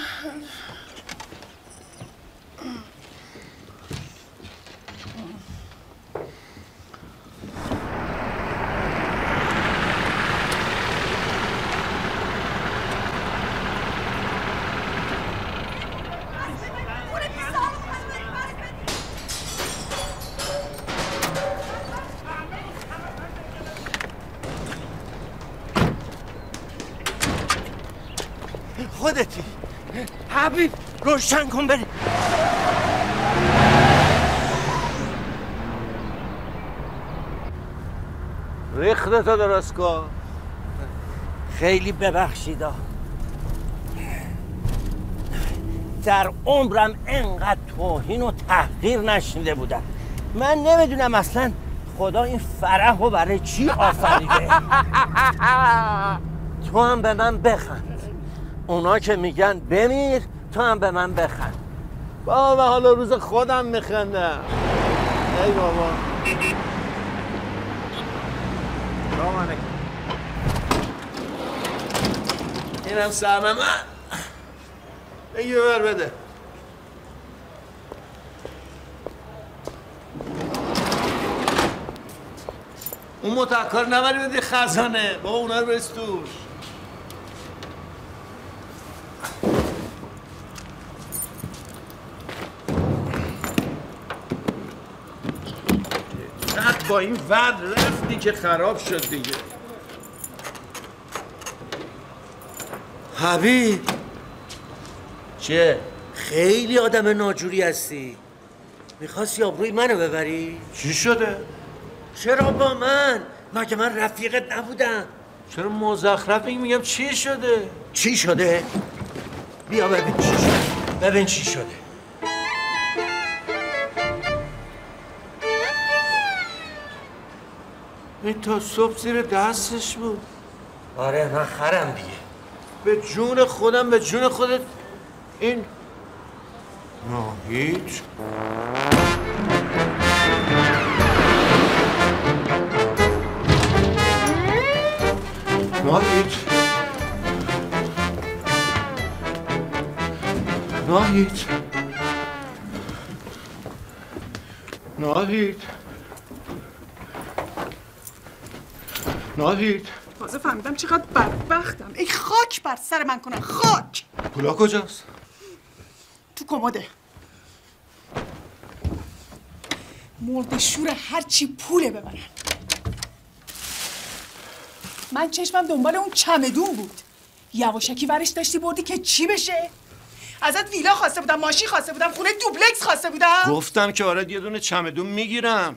خودتی. حبیب روشن کن بریم. ریختتو درست کن. خیلی ببخشیدا. در عمرم انقدر توهین و تحقیر نشنیده بودم. من نمیدونم اصلا خدا این فرح رو برای چی آفریده. تو هم به من بخند. اونا که میگن بمیر تو هم به من بخند. بابا حالا روز خودم میخندم. ای بابا سلام علیکم. اینم سهم من. بگی ببر بده. اون متعکار نبری بدی خزانه. با اونا رو برس توش. بعد با این ود رفتی که خراب شد دیگه. حبیب چه؟ خیلی آدم ناجوری هستی. میخواستی آبروی منو ببری؟ چی شده؟ چرا با من؟ مگه من رفیقت نبودم؟ چرا مزخرف میگم چی شده؟ چی شده؟ بیا ببین چی شده. ببین چی شده. این تا صبح زیر دستش بود. آره من خرم دیگه. به جون خودم به جون خودت این ناهید ناهید ناهید ناهید ناهید تازه فهمیدم چقدر بدبختم. ای خاک بر سر من کنم خاک. پولا کجاست؟ تو کمده. مرد شور هرچی پوله ببرن. من چشمم دنبال اون چمدون بود. یواشکی ورش داشتی بردی که چی بشه؟ ازت ویلا خواسته بودم، ماشین خواسته بودم، خونه دوبلکس خواسته بودم. گفتم که آره یه دونه چمدون میگیرم.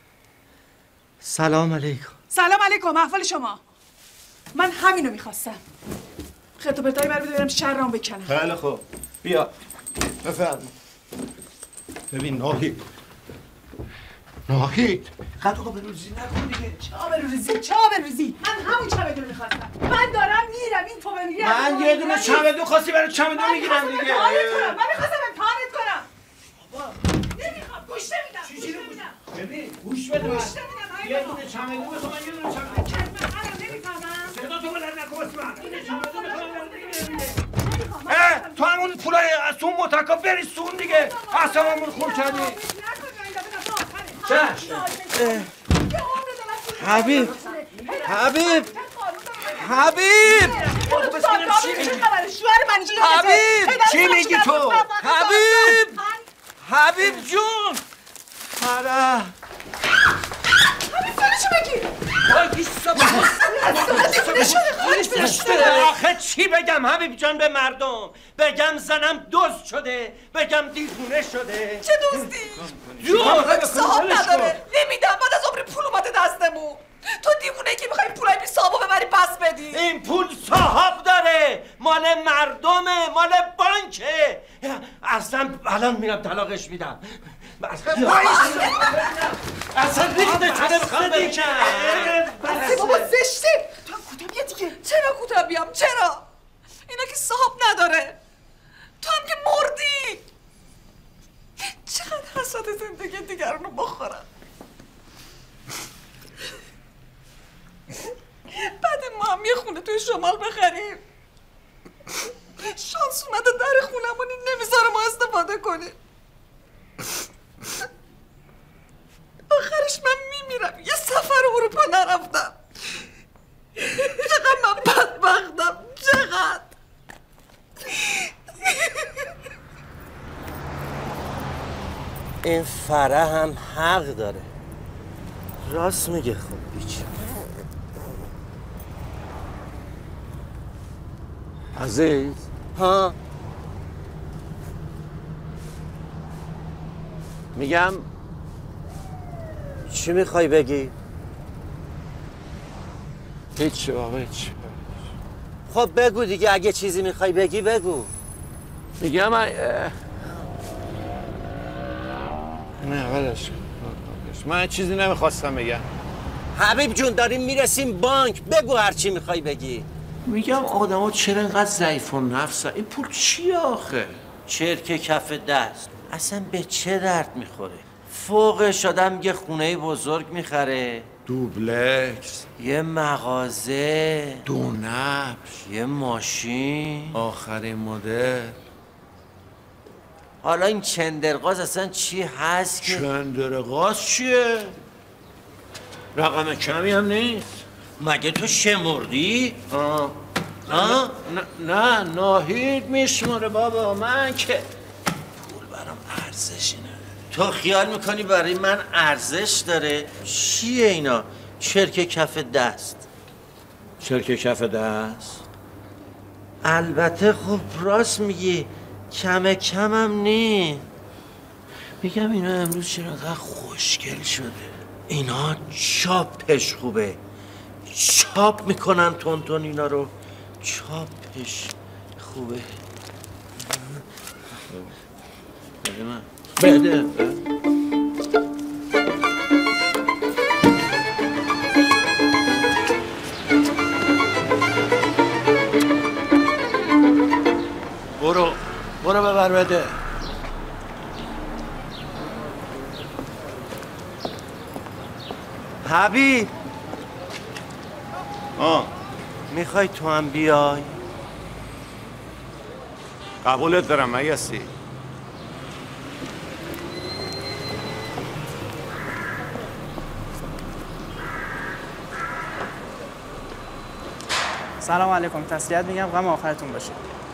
سلام علیکم. سلام علیکم. احوال شما؟ من همینو میخواستم. خیلی تو پرتایی بر برم شرم بکنم. خیلی خوب. بیا. بفرم. ببین ناهید. ناهید. خط آقا بروزی نکن دیگه. چا بروزی؟ چا بروزی؟ من همون چمدون میخواستم. من دارم میرم این تو بمیری. من یه دونه چمدون خواستی برای چمدون میگیرم دیگه. من میخواستم امتحانت کنم. بابا نمیخوام گوش نمیدم. چی رو گوش ببین گوش بده. گوش نمیدم. یه دونه چمدون میخوام یه دونه چمدون. من نمیفهمم. صدا تو بلند نکن واسه من. یه چمدون میخوام. اه تو همون پولای از اون متکا بریسون دیگه. اصابمون خورد کردی. چش. حبیب حبیب حبیب حبیب چی میگی تو؟ حبیب حبیب جون فرح حبیب فرشو بگیر. آخه چی بگم حبیب جان به مردم؟ بگم زنم دزد شده، بگم دیوونه شده. چه دزدی؟ پول صاحب نداره. نمیدم. بعد از عمری پول اومده دستمون. تو دیوونه که میخوای پولای بی صاحبو ببری پس بدی. این پول صاحب داره، مال مردمه، مال بانکه. اصلا الان میرم طلاقش میدم. اصلا ریخته چنه بخوام بریکم. بسه بابا زشته. تو هم کوتاه بیا دیگه. چرا کوتاه بیام؟ چرا؟ اینا که صاحب نداره. تو هم که مردی. چقدر حسد زندگی دیگرانو بخورم. بعد ما هم یه خونه توی شمال بخریم. شانس اومده در خونمون این نمیذاره ما استفاده کنیم. آخرش من میمیرم. یه سفر اروپا نرفتم. چقدر من بدبختم. چقدر. این فرح هم حق داره. راست میگه. خب بیچاره عزیز ها میگم چی میخوای بگی؟ هیچ بابا هیچ. خب بگو دیگه، اگه چیزی میخوای بگی بگو. میگم من نه ولش من چیزی نمیخواستم بگم. حبیب جون داریم میرسیم بانک، بگو هر چی میخوای بگی. میگم آدما چرا اینقدر ضعیف و نفسن؟ این پول چیه آخه؟ چرک کف دست. اصلا به چه درد میخوره؟ فوقش آدم یه خونه بزرگ میخره، دوبلکس، یه مغازه، دو نبش، یه ماشین آخرین مدل. حالا این چندرغاز اصلا چی هست که؟ چندرغاز چیه؟ رقم کمی هم نیست. مگه تو شمردی؟ آه. آه؟ نه نه ناهید میشماره بابا، من که پول برام ارزشی نداره. تو خیال میکنی برای من ارزش داره؟ چیه اینا؟ چرک کف دست. چرک کف دست؟ البته خب راست میگی، کم کمم نی. میگم اینا امروز چرا انقدر خوشگل شده؟ اینا چاپش خوبه، چاپ میکنن تون تون اینا رو، چاپش خوبه. بده من بده برو برو ببر بده. حبیب آه میخوای تو هم بیای؟ قبولت دارم مگسی. سلام علیکم. تسلیت میگم، غم آخرتون باشه.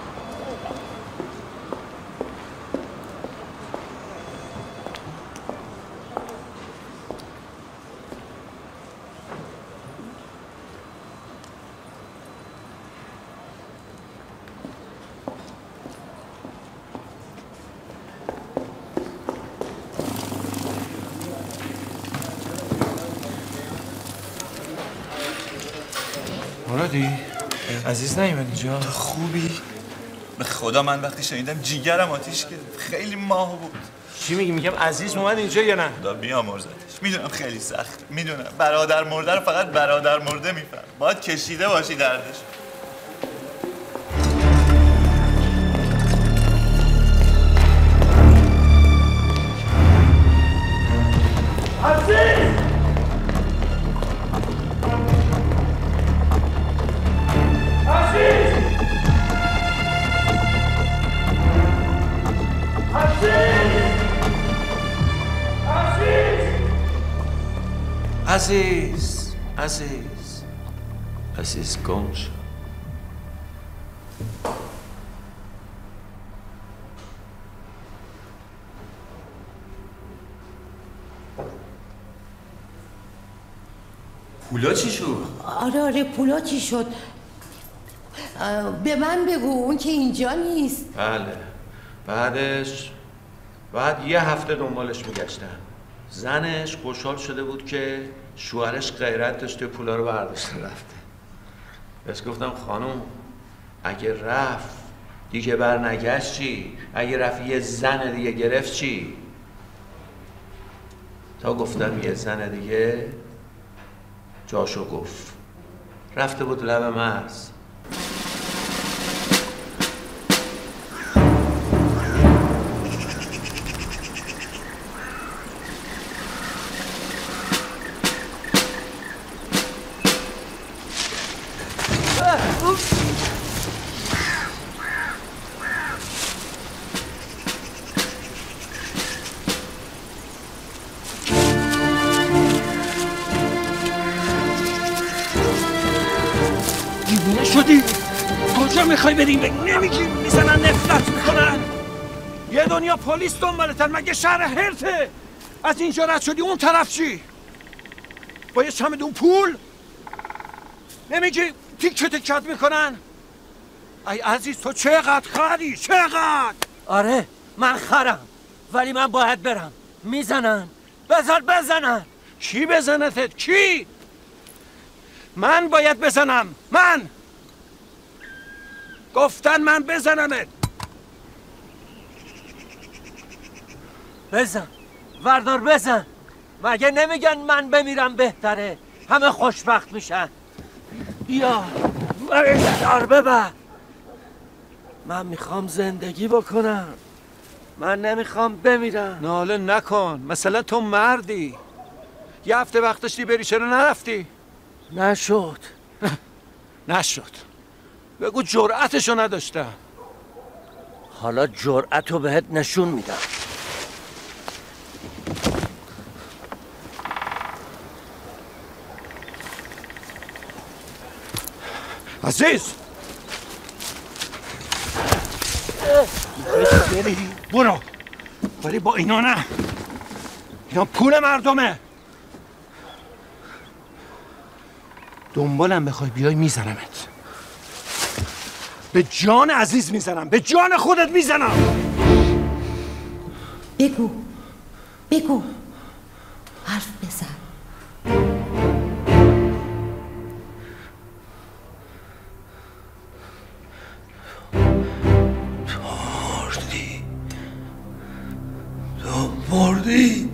مرادی عزیز نیومد اینجا. خوبی؟ به خدا من وقتی شنیدم جیگرم آتیش گرفت، خیلی ماه بود. چی میگی؟ میگم عزیز اومد اینجا یا نه؟ خدا بیامرزتش. میدونم خیلی سخت، میدونم برادر مرده رو فقط برادر مرده میفهم، باید کشیده باشی دردش. عزیز عزیز عزیز عزیز گم شد. پولا چی شد؟ آره آره پولا چی شد؟ به من بگو، اون که اینجا نیست. بله بعدش بعد یه هفته دنبالش میگشتم. زنش خوشحال شده بود که شوهرش غیرت داشته پولا رو برداشته رفته. بهش گفتم خانم اگه رفت دیگه بر نگشت چی؟ اگه رفت یه زن دیگه گرفت چی؟ تا گفتم یه زن دیگه جاشو گفت، رفته بود لب مرز. دیوونه شدی؟ کجا میخوای بریم؟ نمیگی میزنن نفرت میکنن. یه دنیا پلیس دنبالتن، مگه شهر هرته؟ از اینجا رد شدی اون طرف چی؟ با یه چمدون پول؟ نمیگی تیکه تیکت میکنن؟ ای عزیز تو چقدر خری چقدر؟ آره من خرم ولی من باید برم. میزنن بزن بزنن. کی بزنتت؟ کی؟ من باید بزنم. من گفتن من بزنمت. بزن وردار بزن. مگه نمیگن من بمیرم بهتره؟ همه خوشبخت میشن. بیا وردار ببر. من میخوام زندگی بکنم. من نمیخوام بمیرم. ناله نکن. مثلا تو مردی یه هفته وقت داشتی بری چرا نرفتی؟ نشد. نشد. بگو جرأتشو نداشتم. حالا جرأتو بهت نشون میدم. عزیز بری برو ولی با اینا نه. اینا پول مردمه. دنبالم بخوای بیای میزنمت. به جان عزیز میزنم. به جان خودت میزنم. بگو بگو حرف بزن. مردی تو مردی.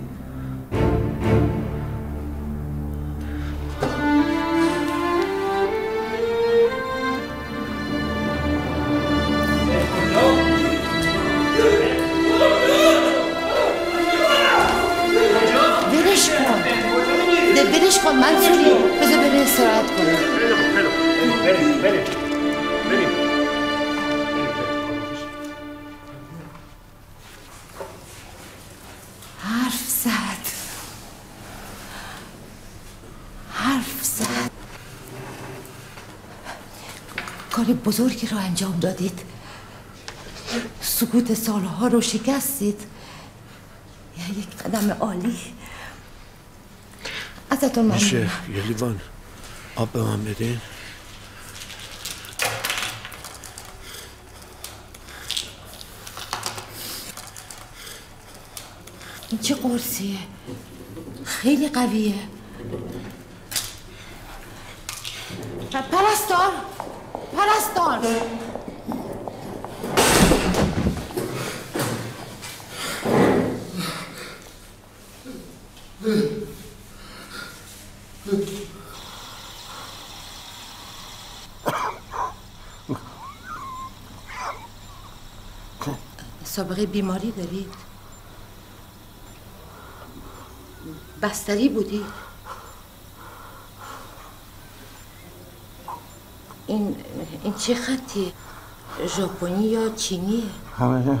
برش کن ده برش کن منصوری. بذار بره استراحت کنه. بریم بریم بریم. حرف زد حرف زد. کار بزرگی رو انجام دادید. سکوت سالها رو شکستید. یه یک قدم عالی. ازتون ممنونم. میشه یه لیوان آب به من بدین؟ این چه قرصیه؟ خیلی قویه. پرستار پرستار سابقه بیماری دارید؟ بستری بودید؟ این این چه خطیه؟ ژاپنی یا چینیه؟ همه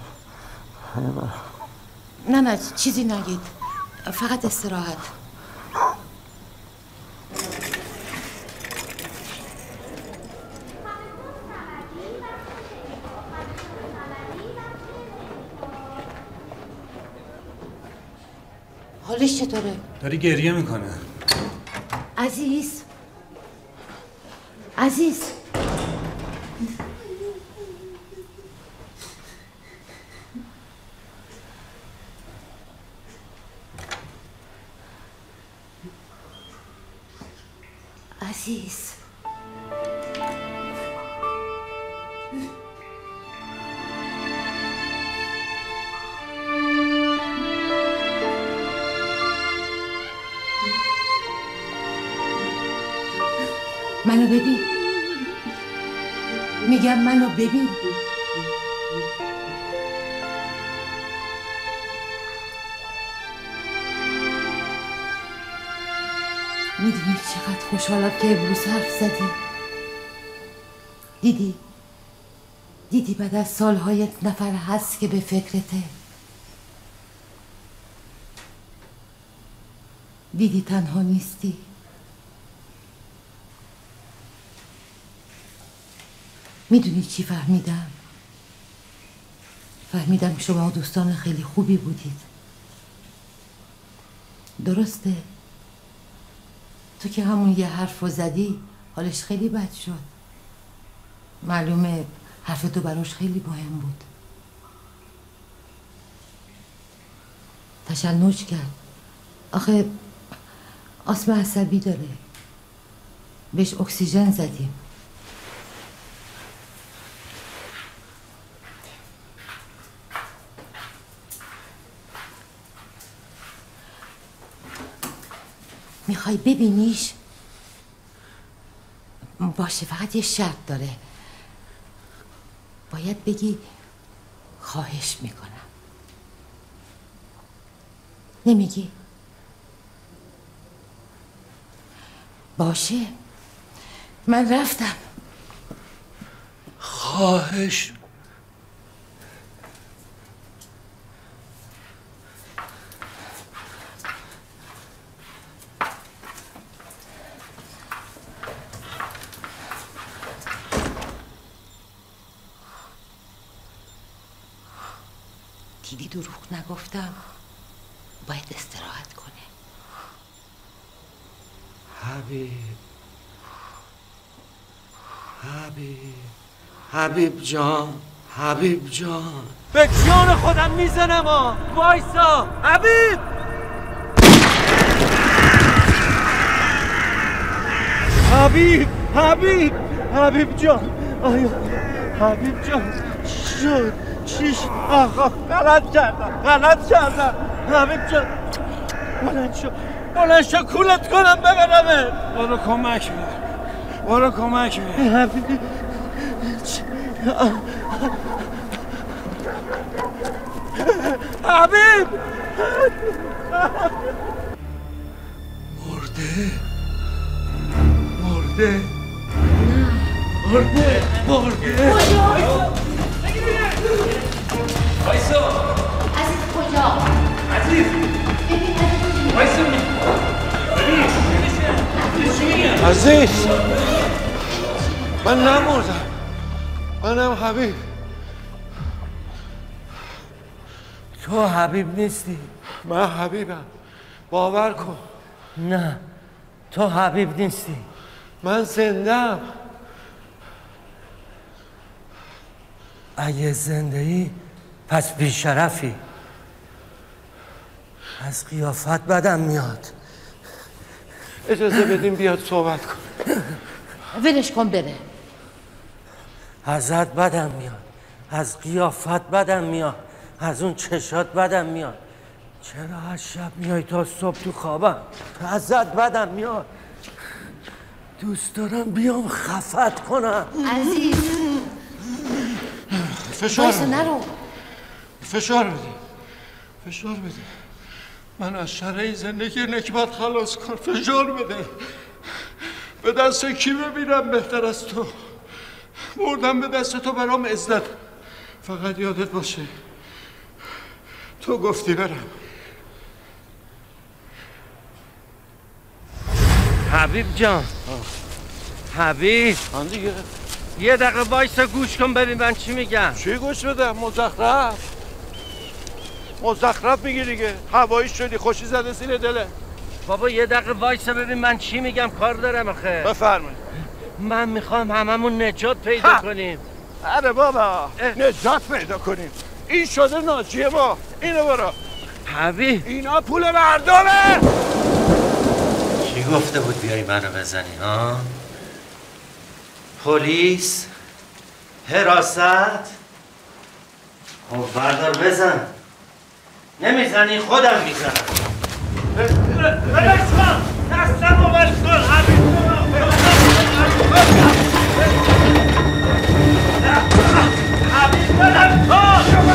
نه نه چیزی نگید. فقط استراحت. حالش چطوره؟ داری گریه میکنه. عزیز عزیز عزیز منو ببین. میگم منو ببین. میدونی چقدر خوشحالم که امروز حرف زدی. دیدی دیدی بعد از سالها یک نفر هست که به فکرته. دیدی تنها نیستی. میدونی چی فهمیدم؟ فهمیدم شما دوستان خیلی خوبی بودید. درسته؟ تو که همون یه حرف رو زدی حالش خیلی بد شد. معلومه حرف تو براش خیلی مهم بود. تشنج کرد. آخه آسم عصبی داره. بهش اکسیژن زدیم. میخوای ببینیش؟ باشه، فقط یه شرط داره. باید بگی خواهش میکنم. نمیگی؟ باشه، من رفتم. خواهش. دیدی دروغ نگفتم؟ باید استراحت کنه. حبیب حبیب حبیب جان، حبیب جان، به جان خودم میزنم ها. وایسا حبیب. حبیب حبیب حبیب جان، آیا حبیب جان شد چیش؟ آخا غلط کردم غلط کردم حبیب جان. بلند شو بلند شو کولت کنم ببرمت. برو کمک بر برو کمک بر حبیب. حبیب مرده مرده مرده مرده. وایسا. عزیز کجا؟ عزیز وایسا. ببین عزیز من نمردم، منم حبیب. تو حبیب نیستی. من حبیبم، باور کن. نه تو حبیب نیستی. من زنده‌ام. اگه زنده ای پس بیشرفی. از قیافت بدم میاد. اجازه بدیم بیاد صحبت کن. ولش کن بره. ازت بدم میاد، از قیافت بدم میاد، از اون چشات بدم میاد. چرا از شب میای تا صبح تو خوابم؟ ازت بدم میاد. دوست دارم بیام خفت کنم. عزیز فشار وایسا نرو. فشار بده فشار بده. من از شرع زندگی نکبت خلاص کن. فشار بده. به دست کی ببینم بهتر از تو؟ مردم به دست تو برام عزت. فقط یادت باشه تو گفتی برم. حبیب جان. حبیب آن دیگه یه دقیقه وایسا گوش کن ببین من چی میگم. چی گوش بدم؟ مزخرف مزخرف میگی دیگه. هوایی شدی خوشی زده زیر دله. بابا یه دقیقه وایسا ببین من چی میگم. کار دارم آخه. بفرمایید. من میخوام هممون نجات پیدا ها. کنیم. آره بابا نجات پیدا کنیم. این شده ناجیه ما. اینو برو. حبیب اینا پول مردمه. کی گفته بود بیای منو بزنی ها؟ پلیس؟ حراست؟ خب بردار بزن. نمیزنی خودم میزنم. بلش کن. دستمو ول کن. حبیب حبیب بلش کن.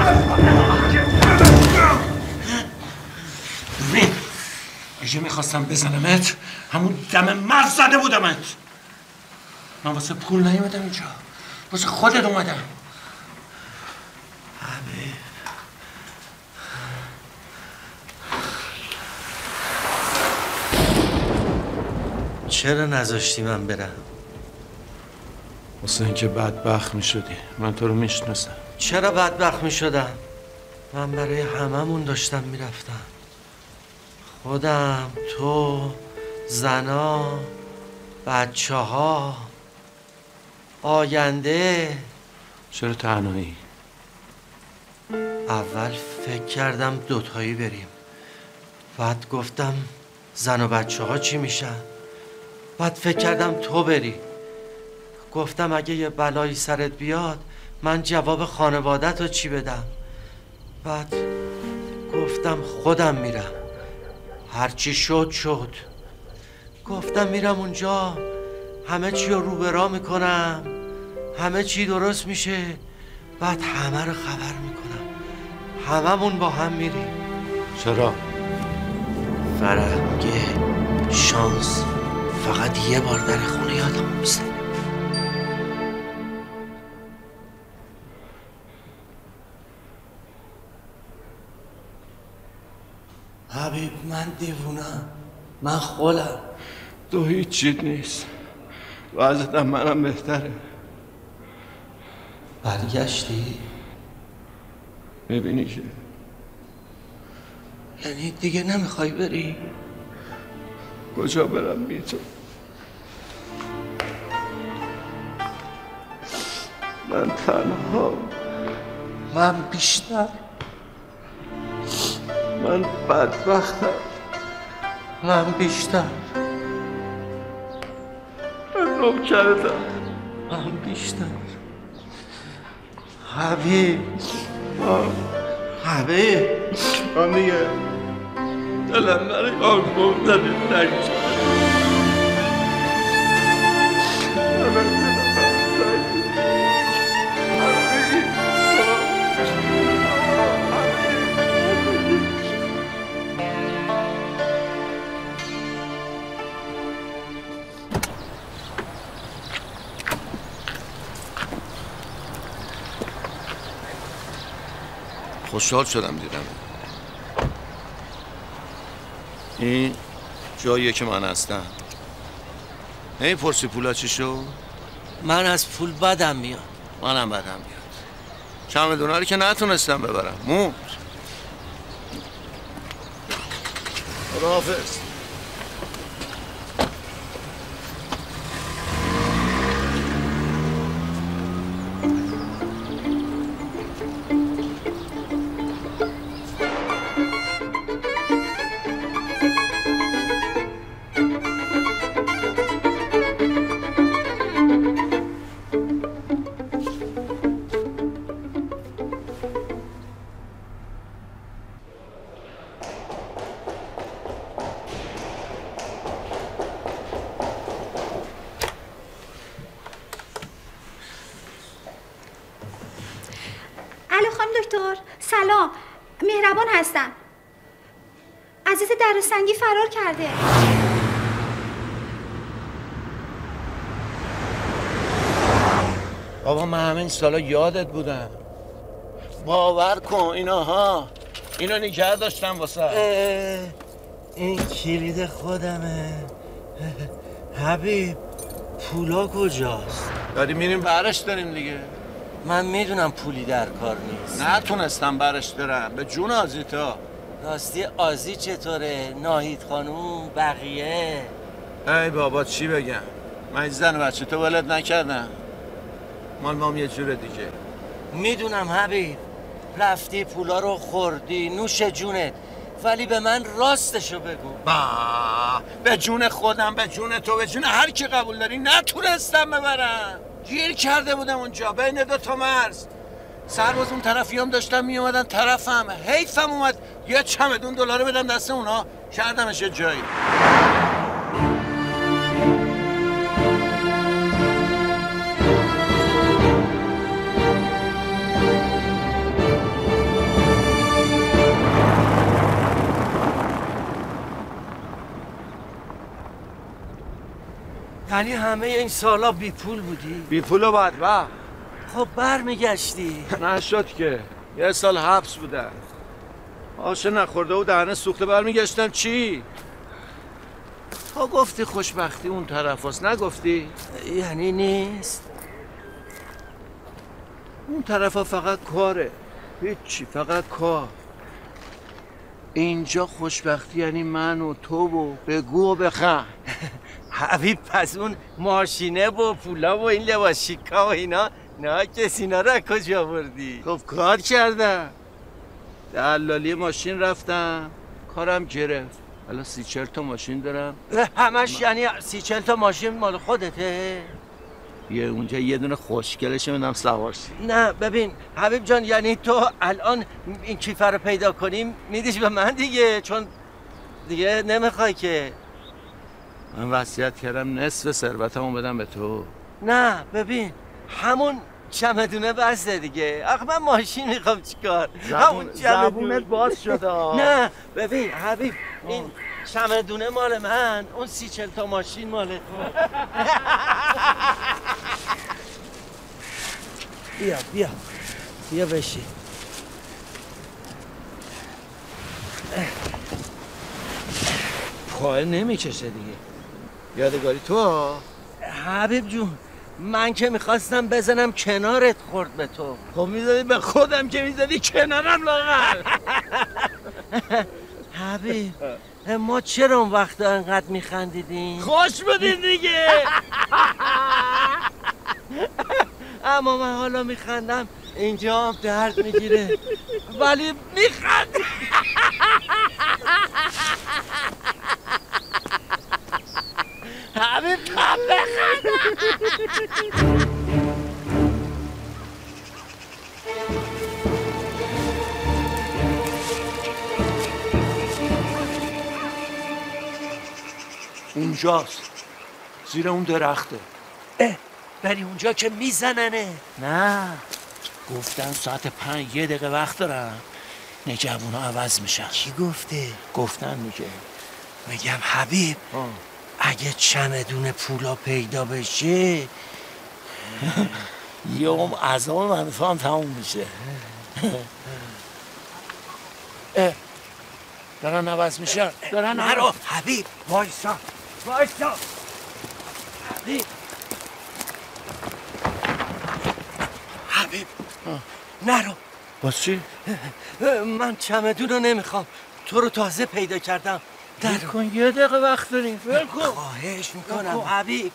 ببین اگه میخواستم بزنمت همون دم مرد زده بودمت. من واسه پول نیومدم اینجا، واسه خودت اومدم. حبیب چرا نذاشتی من برم؟ واسه اینکه بدبخت میشدی. من تو رو میشناسم. چرا بدبخت میشدم؟ من برای هممون داشتم میرفتم. خودم، تو، زنا، بچه ها. آینده. چرا تنهایی؟ اول فکر کردم دوتایی بریم، بعد گفتم زن و بچه ها چی میشن، بعد فکر کردم تو بری، گفتم اگه یه بلایی سرت بیاد من جواب خانوادت رو چی بدم، بعد گفتم خودم میرم، هرچی شد شد، گفتم میرم اونجا همه چی رو رو به راه میکنم، همه چی درست میشه، بعد همه رو خبر میکنم، هممون با هم میریم. چرا؟ فرنگه شانس فقط یه بار در خونه یادم میزنه. حبیب من دیوونم، من خولم. تو هیچ چیت نیست، وضعیتم منم بهتره. برگشتی؟ ببینی که یعنی دیگه نمیخوای بری؟ کجا برم بی تو؟ من تنها، من بیشتر، من بدبختم، من بیشتر، من نوکرتم، من بیشتر. حبیب حبیب من دیگه دلم برای آن گفتن تنگ شد. خوشحال شدم دیدم. این جاییه که من هستم. این پرسی پولا چی شد؟ من از پول بدم میاد. منم بدم میاد. چمدونا رو که نتونستم ببرم، موند. خداحافظ. سلام، مهربان هستم. عزیز در سنگی فرار کرده. بابا من همه این سالا یادت بودم. باور کن ایناها اینو نگه داشتم واسه. این کلید خودمه. حبیب پولا کجاست؟ داریم میریم برش داریم دیگه. من میدونم پولی در کار نیست. نتونستم برش دارم به جون آزیتا. راستی آزی چطوره؟ ناهید خانوم بقیه؟ ای بابا چی بگم، من زن بچه تو ولد نکردم، مال مام یه جور دیگه. میدونم حبیب رفتی پولا رو خوردی نوش جونت، ولی به من راستشو بگو. با به جون خودم، به جون تو، به جون هر کی قبول داری نتونستم ببرم. گیر کرده بودم اونجا بین دو تا مرز. سرباز اون طرفی هم داشتن می اومدن طرفم، حیفم اومد یه چمدون دلار بدم دست اونا، کردمش یه جایی. یعنی همه این سالا بی پول بودی؟ بی پول و بدبخت. خب برمیگشتی؟ نشد که، یه سال حبس بودن، آش نخورده و دهنه سوخته برمیگشتم. چی؟ تو گفتی خوشبختی اون طرف هست، نگفتی؟ یعنی نیست؟ اون طرف ها فقط کاره، هیچی، فقط کار. اینجا خوشبختی یعنی من و تو و بگو و بخند. حبیب پس اون ماشینه و پولا و این لباس شیکا و اینا نه کسی اینا را کجا بردی؟ خب کار کردم دلالی ماشین رفتم کارم گرفت الان سی چل تا ماشین دارم. همش یعنی سی چل تا ماشین مال خودته؟ یه اونجا یه دونه خوشگلشه منم سوار شی. نه ببین حبیب جان یعنی تو الان این کیفه رو پیدا کنیم میدیش به من دیگه چون دیگه نمیخوای که. من وصیت کردم نصف ثروتمو بدم به تو. نه ببین همون چمدونه بسته دیگه. آخه من ماشین میخوام چیکار؟ همون زبونت باز شده. نه ببین حبیب این چمدونه مال من اون سی چل تا ماشین مال تو. بیا بیا بیا بشی. پای نمیکشه دیگه. یادگاری تو حبیب جون من که میخواستم بزنم کنارت خورد به تو. خب میزدی به خودم که میزدی کنارم لاغر. حبیب ما چرا اون وقتا انقدر میخندیدیم؟ خوش بودین دیگه. اما من حالا میخندم اینجا هم درد میگیره ولی میخندم. حبیب هم بخندم. اونجاست زیر اون درخته. اه بری اونجا که میزننه. نه گفتن ساعت پنج یه دقیقه وقت دارم نجبونا عوض میشن. کی گفته؟ گفتن میگه. میگم حبیب آه. اگه چمدون پولا پیدا بشه یه هم عذاب منفعه هم تموم میشه. اه دارن عوض میشن. دارن نرو حبیب وایسا وایسا حبیب حبیب نرو. باز چی؟ من چمدون رو نمیخوام تو رو تازه پیدا کردم. در کن یه دقیقه وقت داریم. ول کن. خواهش میکنم حبیب.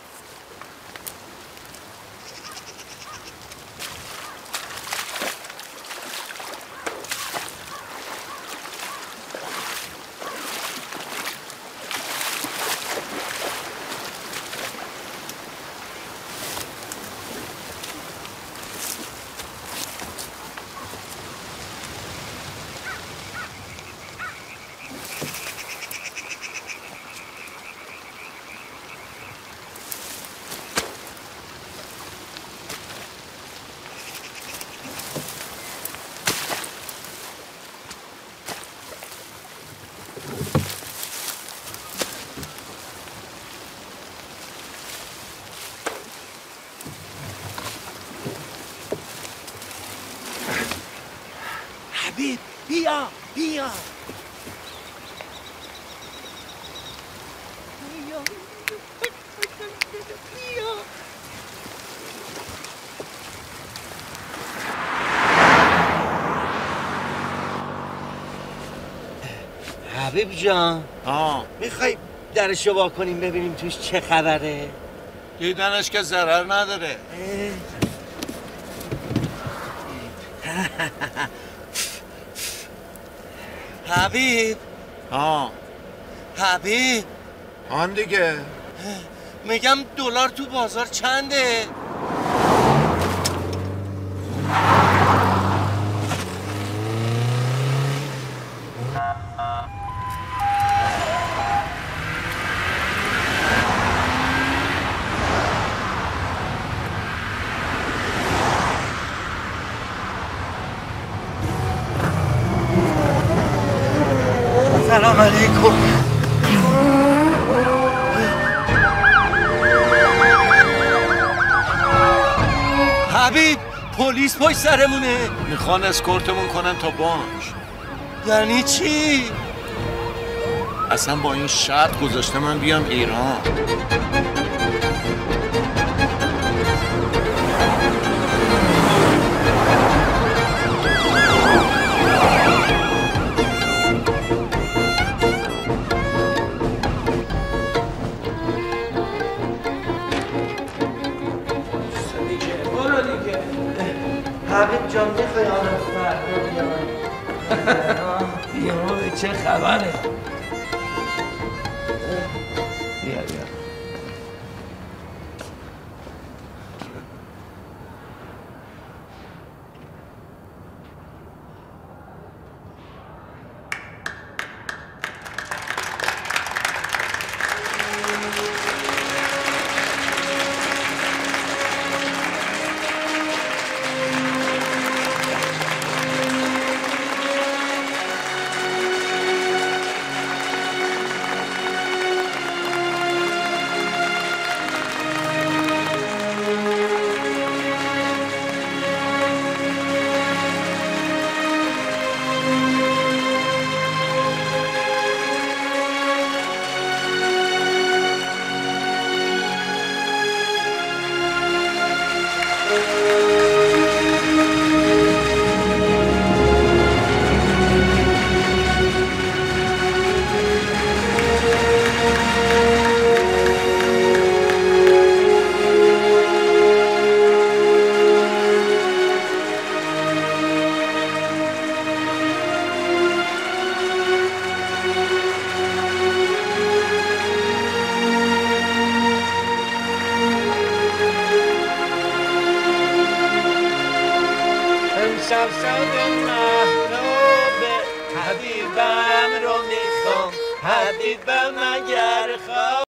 حبیب بیا بیا بیا بیا. حبیب جان آه میخوای درشو وا کنیم ببینیم توش چه خبره؟ دیدنش که ضرر نداره. حبیب آه حبیب آن دیگه میگم دلار تو بازار چنده؟ سلام علیکم. حبیب پلیس پشت سرمونه. میخوان اسکورتمون کنن تا بانک. یعنی چی؟ اصلا با این شرط گذاشته من بیام ایران. حبیب جان میخوای آنم فردا بیان؟ یه چه خبره؟ بیا بیا شمشاد محلوب حبیبم رو میخوام حبیبم اگر خواب